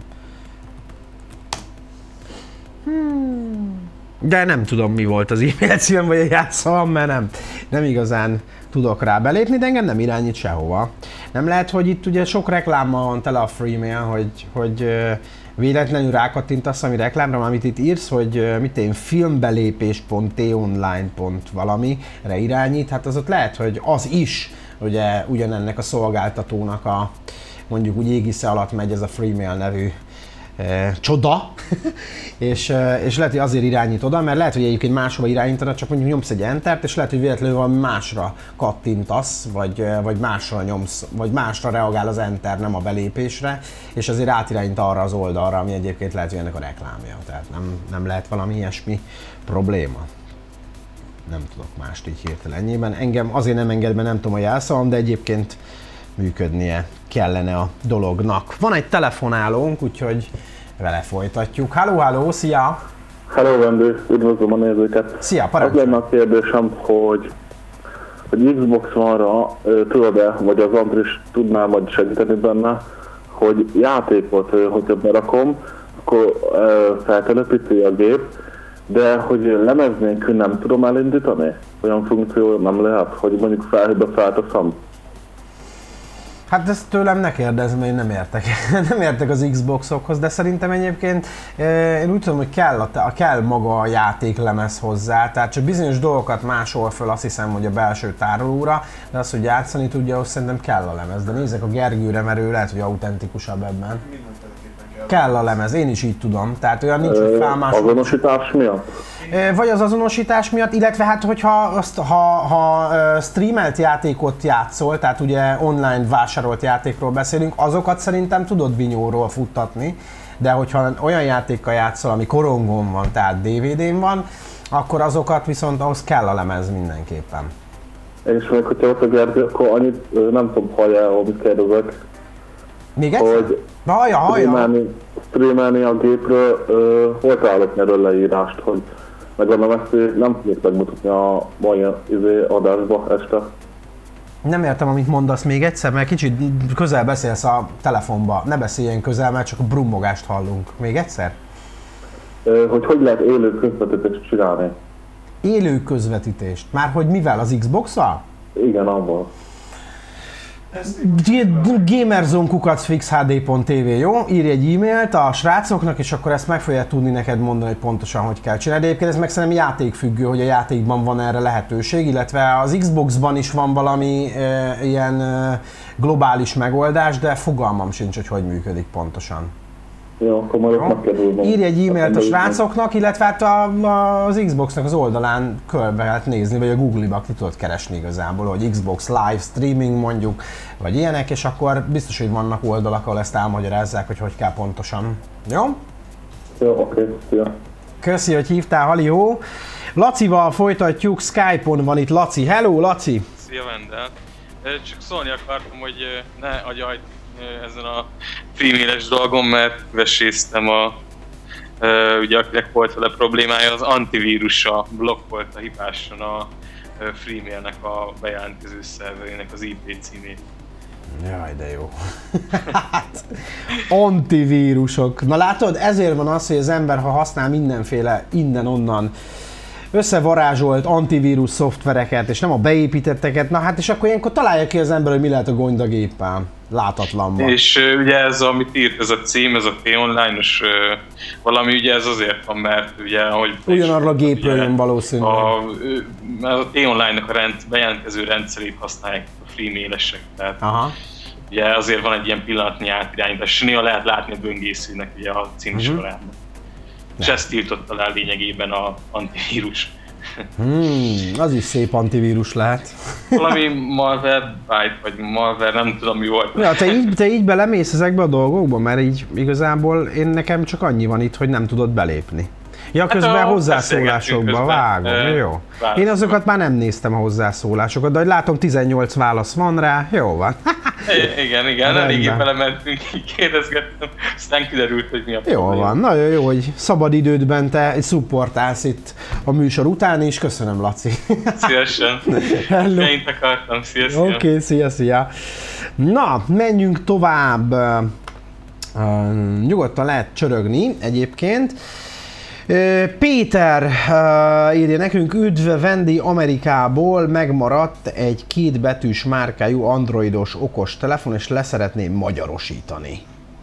Hmm. De nem tudom, mi volt az e-mail címem vagy a jelszavam, mert nem, nem igazán tudok rá belépni, de engem nem irányít sehova. Nem lehet, hogy itt ugye sok reklámmal van tele a Freemail, hogy, hogy véletlenül rákattintasz ami reklámra, amit itt írsz, hogy mit én filmbelépés pont t-online pont valamire irányít, hát az ott lehet, hogy az is ugye ugyanennek a szolgáltatónak a mondjuk úgy égisze alatt megy ez a Freemail nevű e, csoda, és, e, és lehet, hogy azért irányít oda, mert lehet, hogy egyébként máshova irányítana, csak mondjuk nyomsz egy entert, és lehet, hogy véletlenül valami másra kattintasz, vagy, vagy másra nyomsz, vagy másra reagál az enter, nem a belépésre, és azért átirányít arra az oldalra, ami egyébként lehet, hogy ennek a reklámja. Tehát nem, nem lehet valami ilyesmi probléma. Nem tudok mást így hirtelen ennyiben. Engem azért nem enged, mert nem tudom a jelszavam, de egyébként működnie kellene a dolognak. Van egy telefonálónk, úgyhogy vele folytatjuk. Halló, halló, szia! Hello, vendő, üdvözlöm a nézőket. Szia, parancsolj! Az lenne a kérdésem, hogy hogy Xbox One-ra tudod-e, vagy az Andris tudná majd segíteni benne, hogy játékot, hogyha berakom, akkor feltelepíti a gép, de hogy lemez nélkül nem tudom elindítani? Olyan funkció nem lehet, hogy mondjuk felhőbe felteszem? Hát ezt tőlem ne kérdezz, mert én nem értek. nem értek az Xboxokhoz, de szerintem egyébként én úgy tudom, hogy kell, a, kell maga a játéklemez hozzá, tehát csak bizonyos dolgokat másol föl, azt hiszem, hogy a belső tárolóra, de az, hogy játszani tudja, ahhoz szerintem kell a lemez. De nézzek a Gergőre, mert ő lehet, hogy autentikusabb ebben. Kell a lemez, én is így tudom, tehát olyan nincs, hogy felmásol. Azonosítás miatt? Vagy az azonosítás miatt, illetve hát, hogyha azt, ha, ha streamelt játékot játszol, tehát ugye online vásárolt játékról beszélünk, azokat szerintem tudod vinyóról futtatni, de hogyha olyan játékkal játszol, ami korongon van, tehát dé vé dén van, akkor azokat viszont ahhoz kell a lemez mindenképpen. És még hogyha ott a Gergő, akkor annyit nem tudom, hallja, amit kérdezek. Még egyszer? Hogy hallja, hallja. Streamelni, streamelni a gépről, uh, hol találok erről leírást, hogy megmondom ezt, nem fogjuk megmutatni a mai izé, adásba este. Nem értem, amit mondasz még egyszer, mert kicsit közel beszélsz a telefonba. Ne beszéljen közel, mert csak a brummogást hallunk. Még egyszer? Uh, hogy hogy lehet élő közvetítést csinálni? Élő közvetítést? Már hogy mivel? Az Xbox-val? Igen, abban. gamerzone kukac fix h d pont t v, jó? Írj egy e-mailt a srácoknak, és akkor ezt meg fogja tudni neked mondani, hogy pontosan hogy kell csinálni. Egyébként ez meg szerintem játékfüggő, hogy a játékban van erre lehetőség, illetve az Xboxban is van valami e, ilyen e, globális megoldás, de fogalmam sincs, hogy hogy működik pontosan. Jó, akkor majd ott megkerülöm. Írj egy e-mailt a srácoknak, illetve hát a, a, az Xboxnak az oldalán körbe lehet nézni, vagy a Google-ba ki tudod keresni igazából, hogy Xbox Live Streaming mondjuk, vagy ilyenek, és akkor biztos, hogy vannak oldalak, ahol ezt elmagyarázzák, hogy hogy kell pontosan. Jó? Jó, oké, okay, szia. Köszi, hogy hívtál, Halió. Lacival folytatjuk, Skype-on van itt Laci. Hello, Laci! Szia, Vendel! Csak szólni akartam, hogy ne agyajt ezen a freemail-es dolgon, mert veséztem a, ugye akinek volt vele problémája, az antivírusa blokkolta hibásan a freemailnek a bejelentkező szerverének az i pé címét. Jaj, de jó. Hát, antivírusok. Na látod, ezért van az, hogy az ember, ha használ mindenféle innen-onnan összevarázsolt antivírus szoftvereket, és nem a beépítetteket, na hát és akkor ilyenkor találja ki az ember, hogy mi lehet a gond a géppel, látatlanban. És uh, ugye ez, amit írt ez a cím, ez a T-Online-os uh, valami, ugye ez azért van, mert ugye, ahogy... Ugyanarra a gépről jön valószínűleg. A, a T-Online-nak a rend, bejelentkező rendszerét használják a freemailesek, tehát aha. Ugye azért van egy ilyen pillanatnyi átirányítás, néha lehet látni a böngészőnek ugye a cím uh-huh. során. És ezt tiltotta le lényegében a antivírus. Hmm, az is szép antivírus lehet. Valami malware byte, vagy malware, nem tudom mi volt. Ja, te így, te így belemész ezekbe a dolgokba? Mert így igazából én nekem csak annyi van itt, hogy nem tudod belépni. Ja, közben hát a hozzászólásokba közben. Vágom, e, jó. Válaszol. Én azokat már nem néztem a hozzászólásokat, de hogy látom tizennyolc válasz van rá, jó van. É, igen, igen, eléggé belementünk, így kérdezgettem, aztán kiderült, hogy mi a probléma. Jó van, nagyon jó, hogy szabad idődben te szupportálsz itt a műsor után is, köszönöm, Laci. Szívesen. Hello. Én akartam, szia, szia. Oké, okay, szia, szia. Na, menjünk tovább. Uh, nyugodtan lehet csörögni egyébként. Péter uh, írja nekünk, üdv Vendi, Amerikából megmaradt egy kétbetűs márkájú androidos okos telefon, és leszeretném magyarosítani.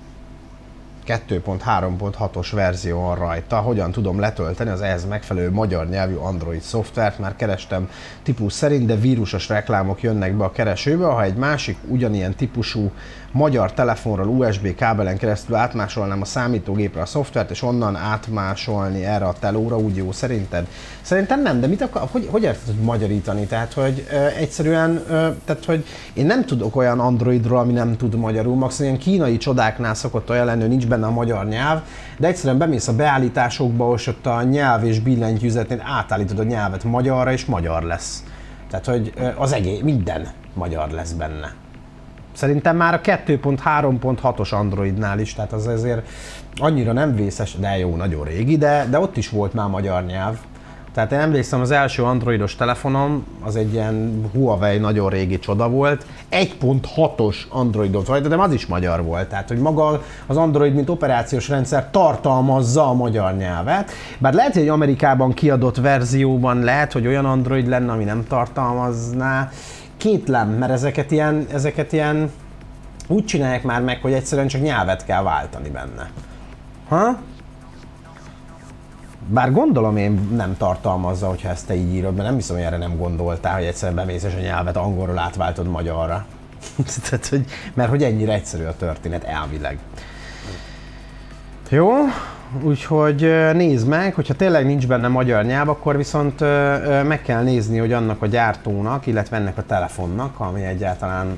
kettő pont három pont hatos verzió van rajta. Hogyan tudom letölteni az ehhez megfelelő magyar nyelvű Android szoftvert? Már kerestem típus szerint, de vírusos reklámok jönnek be a keresőbe. Ha egy másik ugyanilyen típusú magyar telefonról u es bé kábelen keresztül átmásolnám a számítógépre a szoftvert, és onnan átmásolni erre a telóra, úgy jó szerinted? Szerintem nem, de mit akar, hogy, hogy érted, hogy magyarítani? Tehát, hogy ö, egyszerűen, ö, tehát, hogy én nem tudok olyan Androidról, ami nem tud magyarul, maximum ilyen kínai csodáknál szokott olyan lenni, hogy nincs benne a magyar nyelv, de egyszerűen bemész a beállításokba, és ott a nyelv és billentyűzetnél átállítod a nyelvet magyarra, és magyar lesz. Tehát, hogy ö, az egész, minden magyar lesz benne. Szerintem már a kettő pont három pont hatos Androidnál is, tehát az azért annyira nem vészes, de jó, nagyon régi, de, de ott is volt már magyar nyelv. Tehát én emlékszem, az első androidos telefonom, az egy ilyen Huawei nagyon régi csoda volt, egy pont hatos Androidot rajta, de az is magyar volt. Tehát, hogy maga az Android, mint operációs rendszer tartalmazza a magyar nyelvet. Bár lehet, hogy egy Amerikában kiadott verzióban lehet, hogy olyan Android lenne, ami nem tartalmazná. Kétlem, mert ezeket ilyen, ezeket ilyen úgy csinálják már meg, hogy egyszerűen csak nyelvet kell váltani benne. Ha? Bár gondolom én nem tartalmazza, hogyha ezt te így írod, mert nem hiszem, hogy erre nem gondoltál, hogy egyszerűen bemész és a nyelvet angolról átváltod magyarra. Tehát, hogy, mert hogy ennyire egyszerű a történet elvileg. Jó, úgyhogy nézd meg, hogyha tényleg nincs benne magyar nyelv, akkor viszont meg kell nézni, hogy annak a gyártónak, illetve ennek a telefonnak, ami egyáltalán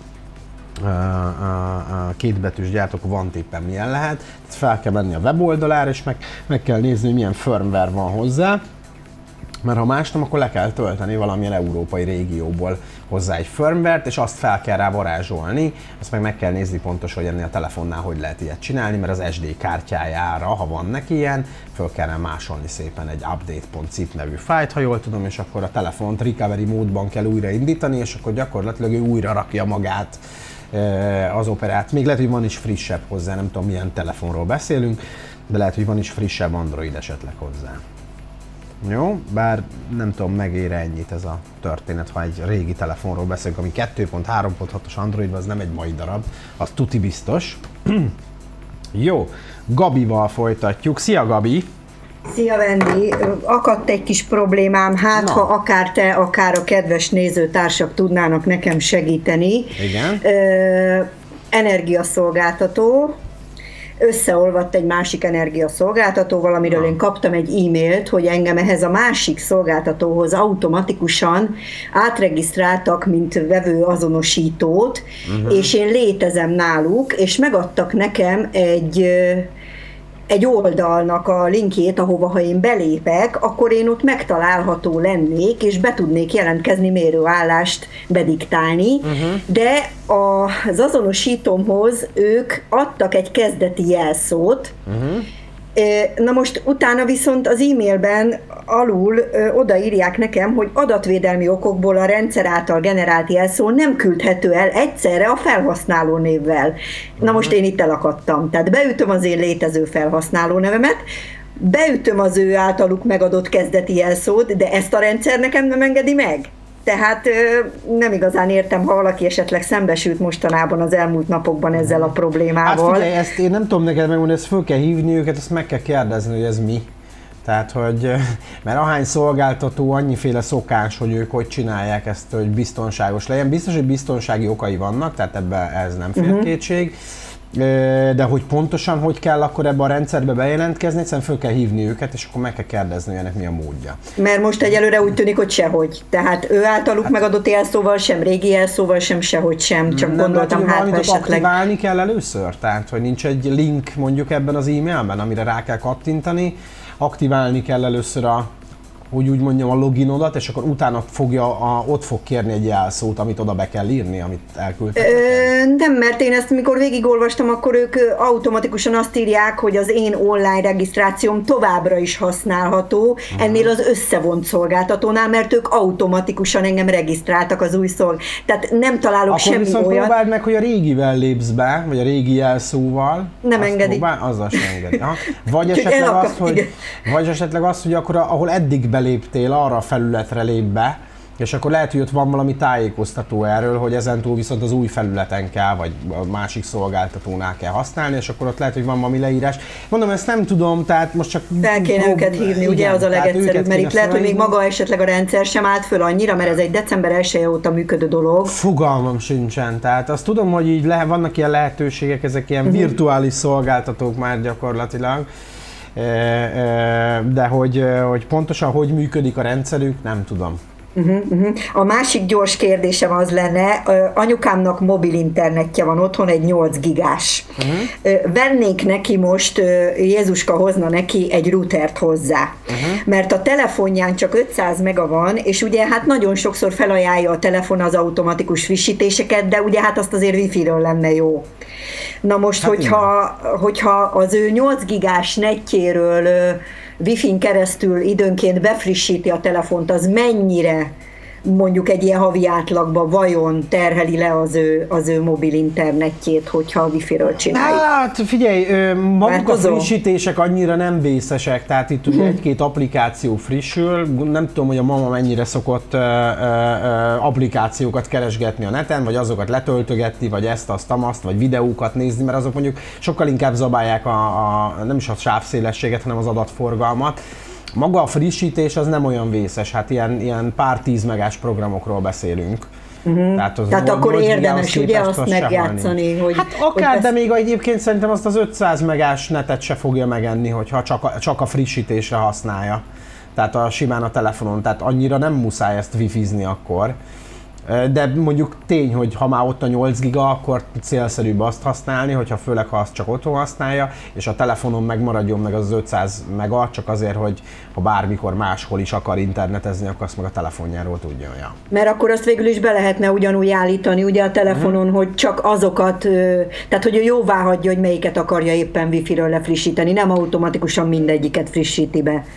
kétbetűs gyártók van éppen milyen lehet. Tehát fel kell menni a weboldalára, és meg, meg kell nézni, hogy milyen firmware van hozzá. Mert ha más nem, akkor le kell tölteni valamilyen európai régióból hozzá egy firmware-t, és azt fel kell rá varázsolni, azt meg meg kell nézni pontosan, hogy ennél a telefonnál hogy lehet ilyet csinálni, mert az es dé kártyájára, ha van neki ilyen, föl kellene másolni szépen egy update.zip nevű fájlt, ha jól tudom, és akkor a telefont recovery módban kell újraindítani, és akkor gyakorlatilag ő újra rakja magát az operát. Még lehet, hogy van is frissebb hozzá, nem tudom milyen telefonról beszélünk, de lehet, hogy van is frissebb Android esetleg hozzá. Jó, bár nem tudom, megér ennyit ez a történet, ha egy régi telefonról beszélünk, ami kettő pont három pont hatos Android, az nem egy mai darab, az tuti biztos. Jó, Gabival folytatjuk. Szia, Gabi! Szia, Vendi! Akadt egy kis problémám, hát Na. ha akár te, akár a kedves nézőtársak tudnának nekem segíteni. Igen. Ö, energiaszolgáltató, összeolvadt egy másik energiaszolgáltatóval, amiről Na. én kaptam egy e-mailt, hogy engem ehhez a másik szolgáltatóhoz automatikusan átregisztráltak, mint vevőazonosítót, uh-huh. és én létezem náluk, és megadtak nekem egy... egy oldalnak a linkjét, ahova ha én belépek, akkor én ott megtalálható lennék, és be tudnék jelentkezni, mérőállást bediktálni, uh-huh. de az azonosítómhoz ők adtak egy kezdeti jelszót, uh-huh. Na most utána viszont az e-mailben alul ö, odaírják nekem, hogy adatvédelmi okokból a rendszer által generált jelszó nem küldhető el egyszerre a felhasználó névvel. Na most én itt elakadtam. Tehát beütöm az én létező felhasználó nevemet, beütöm az ő általuk megadott kezdeti jelszót, de ezt a rendszer nekem nem engedi meg. Tehát nem igazán értem, ha valaki esetleg szembesült mostanában az elmúlt napokban ezzel a problémával. Hát figyelj, ezt én nem tudom neked megmondani, ezt föl kell hívni őket, ezt meg kell kérdezni, hogy ez mi. Tehát, hogy, mert ahány szolgáltató, annyiféle szokás, hogy ők hogy csinálják ezt, hogy biztonságos legyen. Biztos, hogy biztonsági okai vannak, tehát ebben ez nem fér uh-huh. kétség. De hogy pontosan hogy kell akkor ebbe a rendszerbe bejelentkezni, egyszerűen föl kell hívni őket, és akkor meg kell kérdezni, hogy ennek mi a módja. Mert most egyelőre úgy tűnik, hogy sehogy. Tehát ő általuk hát, megadott jelszóval sem, régi jelszóval sem, sehogy sem. Csak nem gondoltam, lehet, hát esetleg... aktiválni kell először? Tehát, hogy nincs egy link mondjuk ebben az e-mailben, amire rá kell kattintani, aktiválni kell először a hogy úgy mondjam, a loginodat, és akkor utána fogja, a, ott fog kérni egy jelszót, amit oda be kell írni, amit elküldtek. Ö, nem, mert én ezt mikor végigolvastam, akkor ők automatikusan azt írják, hogy az én online regisztrációm továbbra is használható uh-huh. ennél az összevont szolgáltatónál, mert ők automatikusan engem regisztráltak az új szolg. Tehát nem találok akkor semmi viszont olyat. próbáld meg, hogy a régivel lépsz be, vagy a régi jelszóval. Nem engedi. Próbál, azzal sem engedi. Aha. Vagy, esetleg azt, hogy, vagy esetleg azt, hogy akkor ahol eddig beléptél, arra a felületre lép be, és akkor lehet, hogy ott van valami tájékoztató erről, hogy ezentúl viszont az új felületen kell, vagy a másik szolgáltatónál kell használni, és akkor ott lehet, hogy van valami leírás. Mondom, ezt nem tudom, tehát most csak... Fel kéne prób- őket hívni, igen, ugye az a legegyszerűbb, mert itt lehet, hogy még maga esetleg a rendszer sem állt föl annyira, mert ez egy december elseje óta működő dolog. Fogalmam sincsen, tehát azt tudom, hogy így le- vannak ilyen lehetőségek, ezek ilyen uh-huh. virtuális szolgáltatók már gyakorlatilag, de hogy, hogy pontosan hogy működik a rendszerük, nem tudom. Uh-huh, uh-huh. A másik gyors kérdésem az lenne, anyukámnak mobil internetje van otthon, egy nyolc gigás. Uh-huh. Vennék neki most, Jézuska hozna neki egy routert hozzá, uh-huh. mert a telefonján csak ötszáz mega van, és ugye hát nagyon sokszor felajánlja a telefon az automatikus frissítéseket, de ugye hát azt azért wifi-ről lenne jó. Na most, hát hogyha, hogyha az ő nyolc gigás netjéről Wi-Fi-n keresztül időnként befrissíti a telefont, az mennyire mondjuk egy ilyen havi átlagban vajon terheli le az ő, az ő mobil internetjét, hogyha a Wi-Fi-ről csináljuk? Hát figyelj, maguk a frissítések annyira nem vészesek, tehát itt ugye egy-két applikáció frissül, nem tudom, hogy a mama mennyire szokott uh, uh, applikációkat keresgetni a neten, vagy azokat letöltögetni, vagy ezt, azt, azt, vagy videókat nézni, mert azok mondjuk sokkal inkább zabálják a, a nem is a sávszélességet, hanem az adatforgalmat. Maga a frissítés az nem olyan vészes, hát ilyen, ilyen pár tíz megás programokról beszélünk. Uh-huh. Tehát, Tehát akkor érdemes ugye azt az megjátszani, hogy... Hát akár, hogy de még egyébként szerintem azt az ötszáz megás netet se fogja megenni, hogyha csak a, csak a frissítésre használja. Tehát a, simán a telefonon, tehát annyira nem muszáj ezt wifi-zni akkor. De mondjuk tény, hogy ha már ott a nyolc giga, akkor célszerűbb azt használni, hogyha főleg ha azt csak otthon használja, és a telefonon megmaradjon meg az ötszáz mega, csak azért, hogy ha bármikor máshol is akar internetezni, akkor azt meg a telefonjáról tudja. Ja. Mert akkor azt végül is be lehetne ugyanúgy állítani ugye a telefonon, uh-huh. hogy csak azokat, tehát hogy ő jóvá hagyja, hogy melyiket akarja éppen wifi-ről lefrissíteni, nem automatikusan mindegyiket frissíti be.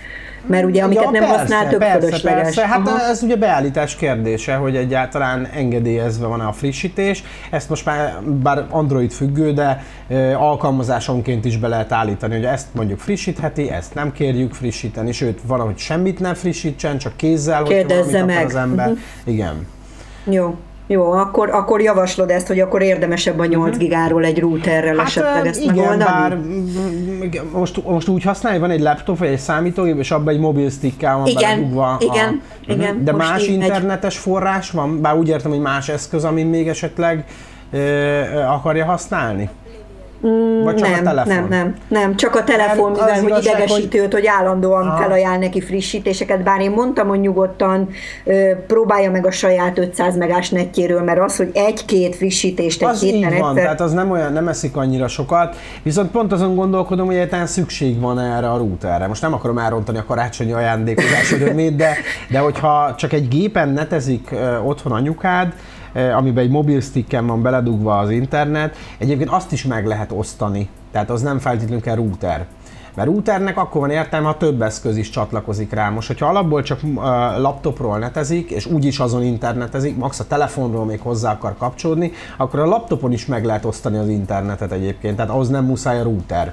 Mert ugye amiket ja, nem persze, használ, tök persze, fölösleges. persze. Hát Aha. ez ugye beállítás kérdése, hogy egyáltalán engedélyezve van a frissítés. Ezt most már bár Android függő, de e, alkalmazásonként is be lehet állítani, hogy ezt mondjuk frissítheti, ezt nem kérjük frissíteni, sőt van, hogy semmit nem frissítsen, csak kézzel, hogyha valamit akar az ember. Uh-huh. Igen. Jó. Jó, akkor, akkor javaslod ezt, hogy akkor érdemesebb a nyolc gigáról egy routerrel hát, esetleg ezt igen, megoldani? Bár most, most úgy használja, hogy van egy laptop vagy egy számítógép, és abban egy mobil stickkel van igen, beledugva. Igen, a, igen. De más internetes egy... forrás van? Bár úgy értem, hogy más eszköz, amin még esetleg ö, ö, akarja használni? Vagy csak nem, a telefon? Nem, nem, nem, csak a telefon, mivel hogy igazság, idegesítő, hogy, hogy állandóan ah. felajánl neki frissítéseket, bár én mondtam, hogy nyugodtan ö, próbálja meg a saját ötszáz megás netjéről, mert az, hogy egy-két frissítést egy az héten így van, egyszer... tehát az nem olyan, nem eszik annyira sokat, viszont pont azon gondolkodom, hogy egyáltalán szükség van erre a routerre. Most nem akarom elrontani a karácsonyi ajándékozás örömét, de, de hogyha csak egy gépen netezik ö, otthon anyukád, amiben egy mobil sticken van beledugva az internet, egyébként azt is meg lehet osztani, tehát az nem feltétlenül kell router. Mert routernek akkor van értelme, ha több eszköz is csatlakozik rá. Most, hogyha alapból csak uh, laptopról netezik, és úgyis azon internetezik, max a telefonról még hozzá akar kapcsolódni, akkor a laptopon is meg lehet osztani az internetet egyébként, tehát ahhoz nem muszáj a router.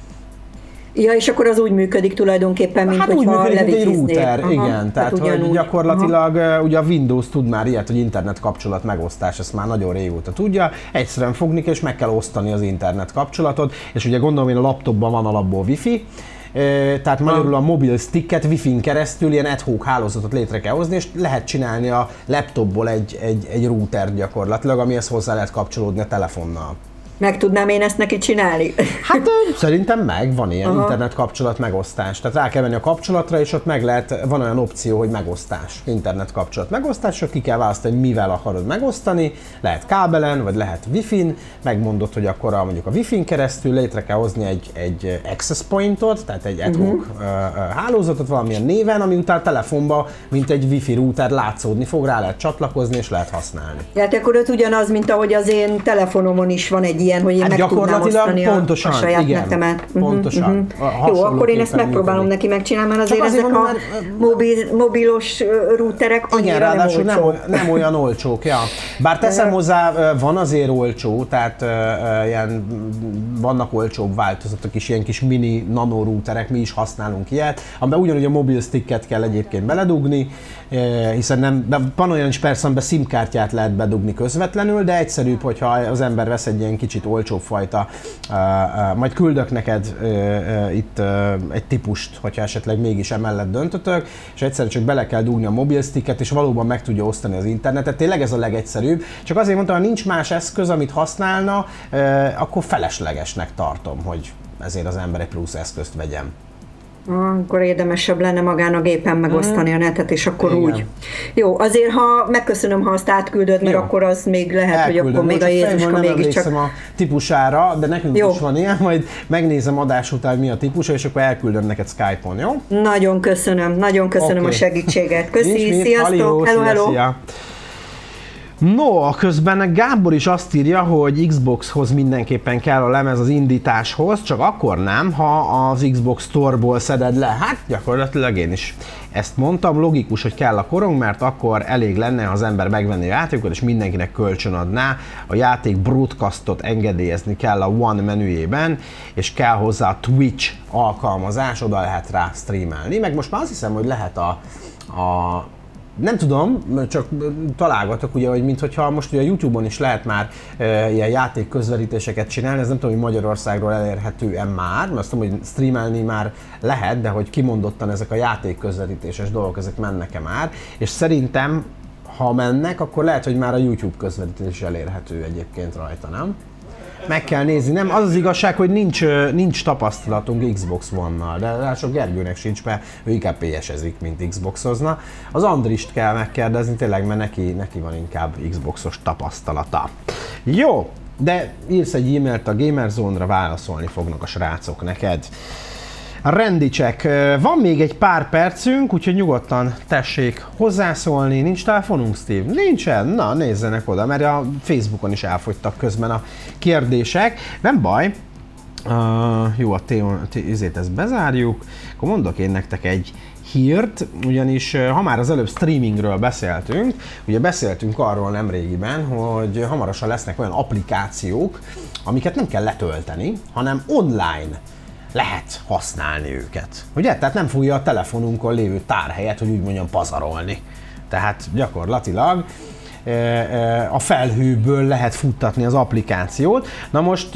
Ja, és akkor az úgy működik tulajdonképpen, mint hát hogyha levitíznék. Hát úgy működik, mint egy router, aha, igen. Tehát, ugyanúgy. hogy gyakorlatilag aha. ugye a Windows tud már ilyet, hogy internet kapcsolat megosztás, ezt már nagyon régóta tudja. Egyszerűen fogni és meg kell osztani az internet kapcsolatot, és ugye gondolom, én a laptopban van alapból wifi, tehát magyarul a mobil sticket wifi-n keresztül ilyen ad hoc hálózatot létre kell hozni, és lehet csinálni a laptopból egy, egy, egy routert gyakorlatilag, amihez hozzá lehet kapcsolódni a telefonnal. Meg tudnám én ezt neki csinálni? Hát szerintem meg, van ilyen aha. internet kapcsolat megosztás. Tehát rá kell menni a kapcsolatra, és ott meg lehet, van olyan opció, hogy megosztás, internet kapcsolat megosztás, ki kell választani, hogy mivel akarod megosztani, lehet kábelen, vagy lehet wifi-n, megmondod, hogy akkor a, mondjuk a wifi-n keresztül létre kell hozni egy, egy access pointot, tehát egy ad hoc uh-huh. hálózatot valamilyen néven, ami utána telefonba, mint egy wifi router látszódni fog, rá lehet csatlakozni, és lehet használni. Hát akkor ott ugyanaz, mint ahogy az én telefonomon is van egy ilyen, hogy én hát meg tudnám osztani pontosan, a, a saját igen, netemet. Pontosan. Uh-huh. Jó, akkor én ezt megpróbálom működik. neki megcsinálni, mert azért, azért ezek mondom, a mobil, mobilos routerek annyira igen, ráadásul nem olcsók. Nem, nem olyan olcsók, ja. Bár teszem hozzá, van azért olcsó, tehát uh, ilyen, vannak olcsóbb változatok is, ilyen kis mini nano routerek, mi is használunk ilyet, amiben ugyanúgy a mobil sticket kell egyébként beledugni, uh, hiszen nem, de van olyan is persze, amiben SIM-kártyát lehet bedugni közvetlenül, de egyszerűbb, hogyha az ember vesz egy ilyen kicsit olcsóbb fajta, uh, uh, majd küldök neked uh, uh, itt uh, egy típust, hogyha esetleg mégis emellett döntötök, és egyszerűen csak bele kell dugni a mobil sticket, és valóban meg tudja osztani az internetet. Tényleg ez a legegyszerűbb. Csak azért mondtam, ha nincs más eszköz, amit használna, uh, akkor feleslegesnek tartom, hogy ezért az ember egy plusz eszközt vegyen. Akkor érdemesebb lenne magán a gépen megosztani a netet, és akkor igen. úgy. Jó, azért ha megköszönöm, ha azt átküldöd, mert jó. akkor az még lehet, elküldöm. Hogy akkor még a Jézuska mégiscsak... Nem a típusára, de nekünk jó. is van ilyen, majd megnézem adás után, mi a típusa, és akkor elküldöm neked Skype-on, jó? Nagyon köszönöm, nagyon köszönöm okay. a segítséget. Köszi, sziasztok, hello, hello, hello. No, közben Gábor is azt írja, hogy Xboxhoz mindenképpen kell a lemez az indításhoz, csak akkor nem, ha az Xbox Store-ból szeded le. Hát gyakorlatilag én is ezt mondtam, logikus, hogy kell a korong, mert akkor elég lenne, ha az ember megvenné a játékokat, és mindenkinek kölcsön adná. A játék broadcastot engedélyezni kell a One menüjében, és kell hozzá a Twitch alkalmazás, oda lehet rá streamelni. Meg most már azt hiszem, hogy lehet a, a nem tudom, csak találgatok, ugye, hogy minthogyha most ugye a YouTube-on is lehet már e, ilyen játék közvetítéseket csinálni, ez nem tudom, hogy Magyarországról elérhető-e már, mert azt tudom, hogy streamelni már lehet, de hogy kimondottan ezek a játék közvetítéses dolgok, ezek mennek-e már, és szerintem, ha mennek, akkor lehet, hogy már a YouTube közvetítés elérhető egyébként rajta, nem? Meg kell nézni, nem? Az az igazság, hogy nincs, nincs tapasztalatunk Xbox One-nal, de ráadásul Gergőnek sincs, mert ő inkább pé es-ezik, mint Xboxozna. Az Andrist kell megkérdezni, tényleg, mert neki, neki van inkább Xboxos tapasztalata. Jó, de írsz egy e-mailt a Gamerzone-ra, válaszolni fognak a srácok neked. Rendicek, van még egy pár percünk, úgyhogy nyugodtan tessék hozzászólni. Nincs telefonunk, Steve? Nincsen? Na, nézzenek oda, mert a Facebookon is elfogytak közben a kérdések. Nem baj. Uh, jó, a témát ezt bezárjuk. Akkor mondok én nektek egy hírt, ugyanis ha már az előbb streamingről beszéltünk, ugye beszéltünk arról nemrégiben, hogy hamarosan lesznek olyan applikációk, amiket nem kell letölteni, hanem online lehet használni őket. Ugye? Tehát nem fogja a telefonunkon lévő tárhelyet, hogy úgy mondjam, pazarolni. Tehát gyakorlatilag a felhőből lehet futtatni az applikációt. Na most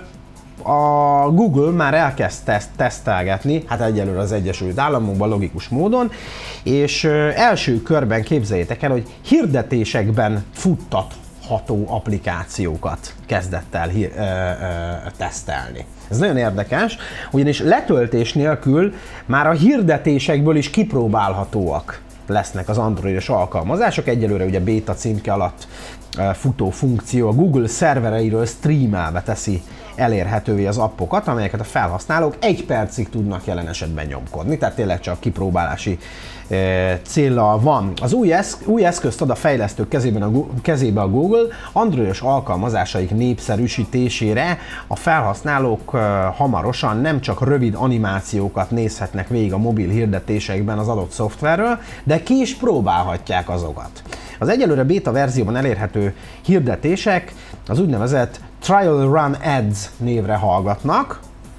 a Google már elkezd teszt, tesztelgetni, hát egyelőre az Egyesült Államokban logikus módon, és első körben képzeljétek el, hogy hirdetésekben futtatható applikációkat kezdett el hi, ö, ö, tesztelni. Ez nagyon érdekes, ugyanis letöltés nélkül már a hirdetésekből is kipróbálhatóak lesznek az androidos alkalmazások. Egyelőre ugye beta címke alatt futó funkció a Google szervereiről streamelve teszi elérhetővé az appokat, amelyeket a felhasználók egy percig tudnak jelen esetben nyomkodni, tehát tényleg csak kipróbálási e, céllal van. Az új, eszk, új eszközt ad a fejlesztők kezében a, kezébe a Google, androidos alkalmazásaik népszerűsítésére a felhasználók e, hamarosan nem csak rövid animációkat nézhetnek végig a mobil hirdetésekben az adott szoftverről, de ki is próbálhatják azokat. Az egyelőre beta verzióban elérhető hirdetések az úgynevezett Trial Run Ads névre hallgatnak,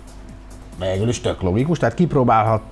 végül is tök logikus, tehát kipróbálhat,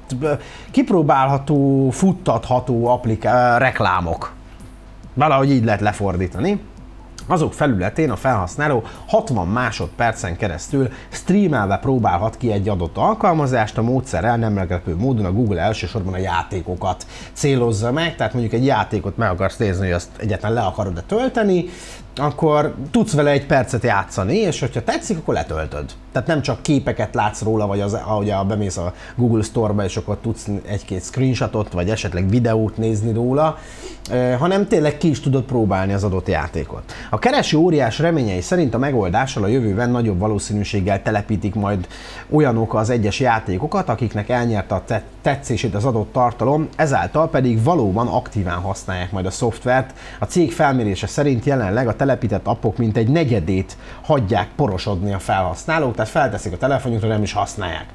kipróbálható, futtatható appliká- reklámok. Valahogy így lehet lefordítani. Azok felületén a felhasználó hatvan másodpercen keresztül streamelve próbálhat ki egy adott alkalmazást, a módszerrel nem meglepő módon a Google elsősorban a játékokat célozza meg, tehát mondjuk egy játékot meg akarsz nézni, hogy azt egyáltalán le akarod-e tölteni, akkor tudsz vele egy percet játszani, és hogyha tetszik, akkor letöltöd. Tehát nem csak képeket látsz róla, vagy az, ahogy a, bemész a Google Store-ba, és akkor tudsz egy-két screenshotot, vagy esetleg videót nézni róla, eh, hanem tényleg ki is tudod próbálni az adott játékot. A kereső óriás reményei szerint a megoldással a jövőben nagyobb valószínűséggel telepítik majd olyanok az egyes játékokat, akiknek elnyerte a tetszését az adott tartalom, ezáltal pedig valóban aktívan használják majd a szoftvert. A cég felmérése szerint jelenleg a telepített appok mintegy negyedét hagyják porosodni a felhasználók, tehát felteszik a telefonjukra, nem is használják.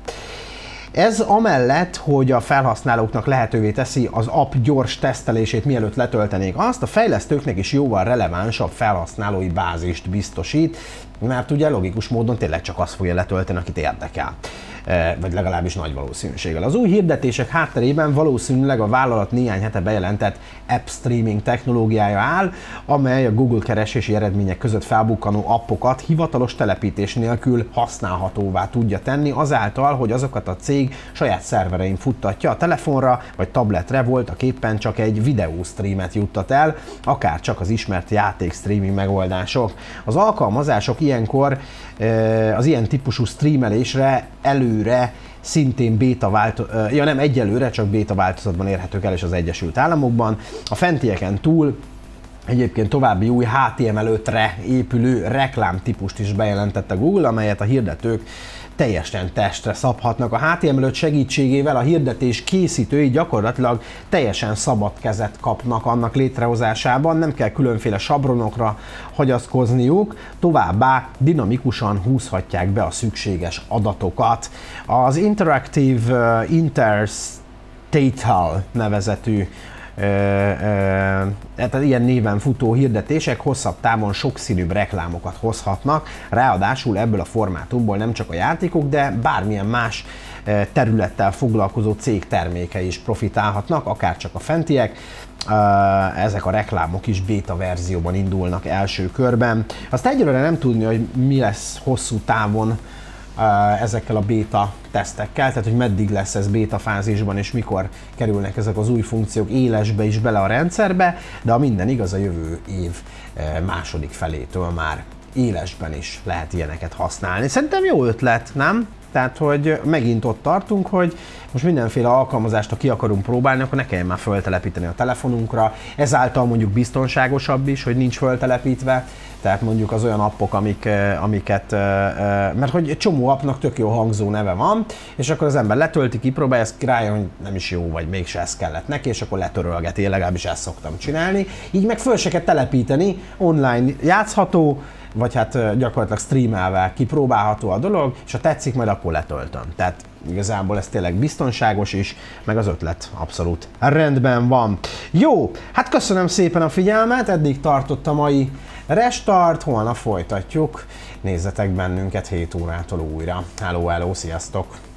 Ez amellett, hogy a felhasználóknak lehetővé teszi az app gyors tesztelését, mielőtt letöltenék azt, a fejlesztőknek is jóval relevánsabb felhasználói bázist biztosít, mert ugye logikus módon tényleg csak azt fogja letölteni, akit érdekel. Vagy legalábbis nagy valószínűséggel. Az új hirdetések hátterében valószínűleg a vállalat néhány hete bejelentett app streaming technológiája áll, amely a Google keresési eredmények között felbukkanó appokat hivatalos telepítés nélkül használhatóvá tudja tenni, azáltal, hogy azokat a cég saját szerverein futtatja, a telefonra vagy tabletre voltak éppen csak egy videóstreamet juttat el, akár csak az ismert játék streaming megoldások. Az alkalmazások ilyenkor az ilyen típusú streamelésre előre szintén beta változatban, ja nem egyelőre, csak beta változatban érhetők el is az Egyesült Államokban. A fentieken túl egyébként további új há té em el ötre épülő reklámtípust is bejelentette Google, amelyet a hirdetők teljesen testre szabhatnak. A há té em el öt segítségével a hirdetés készítői gyakorlatilag teljesen szabad kezet kapnak annak létrehozásában, nem kell különféle sabronokra hagyatkozniuk, továbbá dinamikusan húzhatják be a szükséges adatokat. Az Interactive Interstatal nevezetű tehát ilyen néven futó hirdetések hosszabb távon sokszínűbb reklámokat hozhatnak, ráadásul ebből a formátumból nem csak a játékok, de bármilyen más területtel foglalkozó cég termékei is profitálhatnak, akár csak a fentiek. Ezek a reklámok is beta verzióban indulnak első körben. Azt egyelőre nem tudni, hogy mi lesz hosszú távon ezekkel a beta tesztekkel, tehát hogy meddig lesz ez beta fázisban és mikor kerülnek ezek az új funkciók élesbe is bele a rendszerbe, de a minden igaz, a jövő év második felétől már élesben is lehet ilyeneket használni. Szerintem jó ötlet, nem? Tehát, hogy megint ott tartunk, hogy most mindenféle alkalmazást, ha ki akarunk próbálni, akkor ne kelljen már föltelepíteni a telefonunkra. Ezáltal mondjuk biztonságosabb is, hogy nincs föltelepítve. Tehát mondjuk az olyan appok, amik, amiket, mert hogy egy csomó appnak tök jó hangzó neve van, és akkor az ember letölti, kipróbálja, ezt rájön, hogy nem is jó, vagy mégse ez kellett neki, és akkor letörölgeti, én legalábbis ezt szoktam csinálni. Így meg föl se kell telepíteni, online játszható, vagy hát gyakorlatilag streamelve kipróbálható a dolog, és ha tetszik, majd akkor letöltöm. Tehát igazából ez tényleg biztonságos is, meg az ötlet abszolút rendben van. Jó, hát köszönöm szépen a figyelmet, eddig tartott a mai Restart, holnap folytatjuk. Nézzetek bennünket hét órától újra. Hello, hello, sziasztok!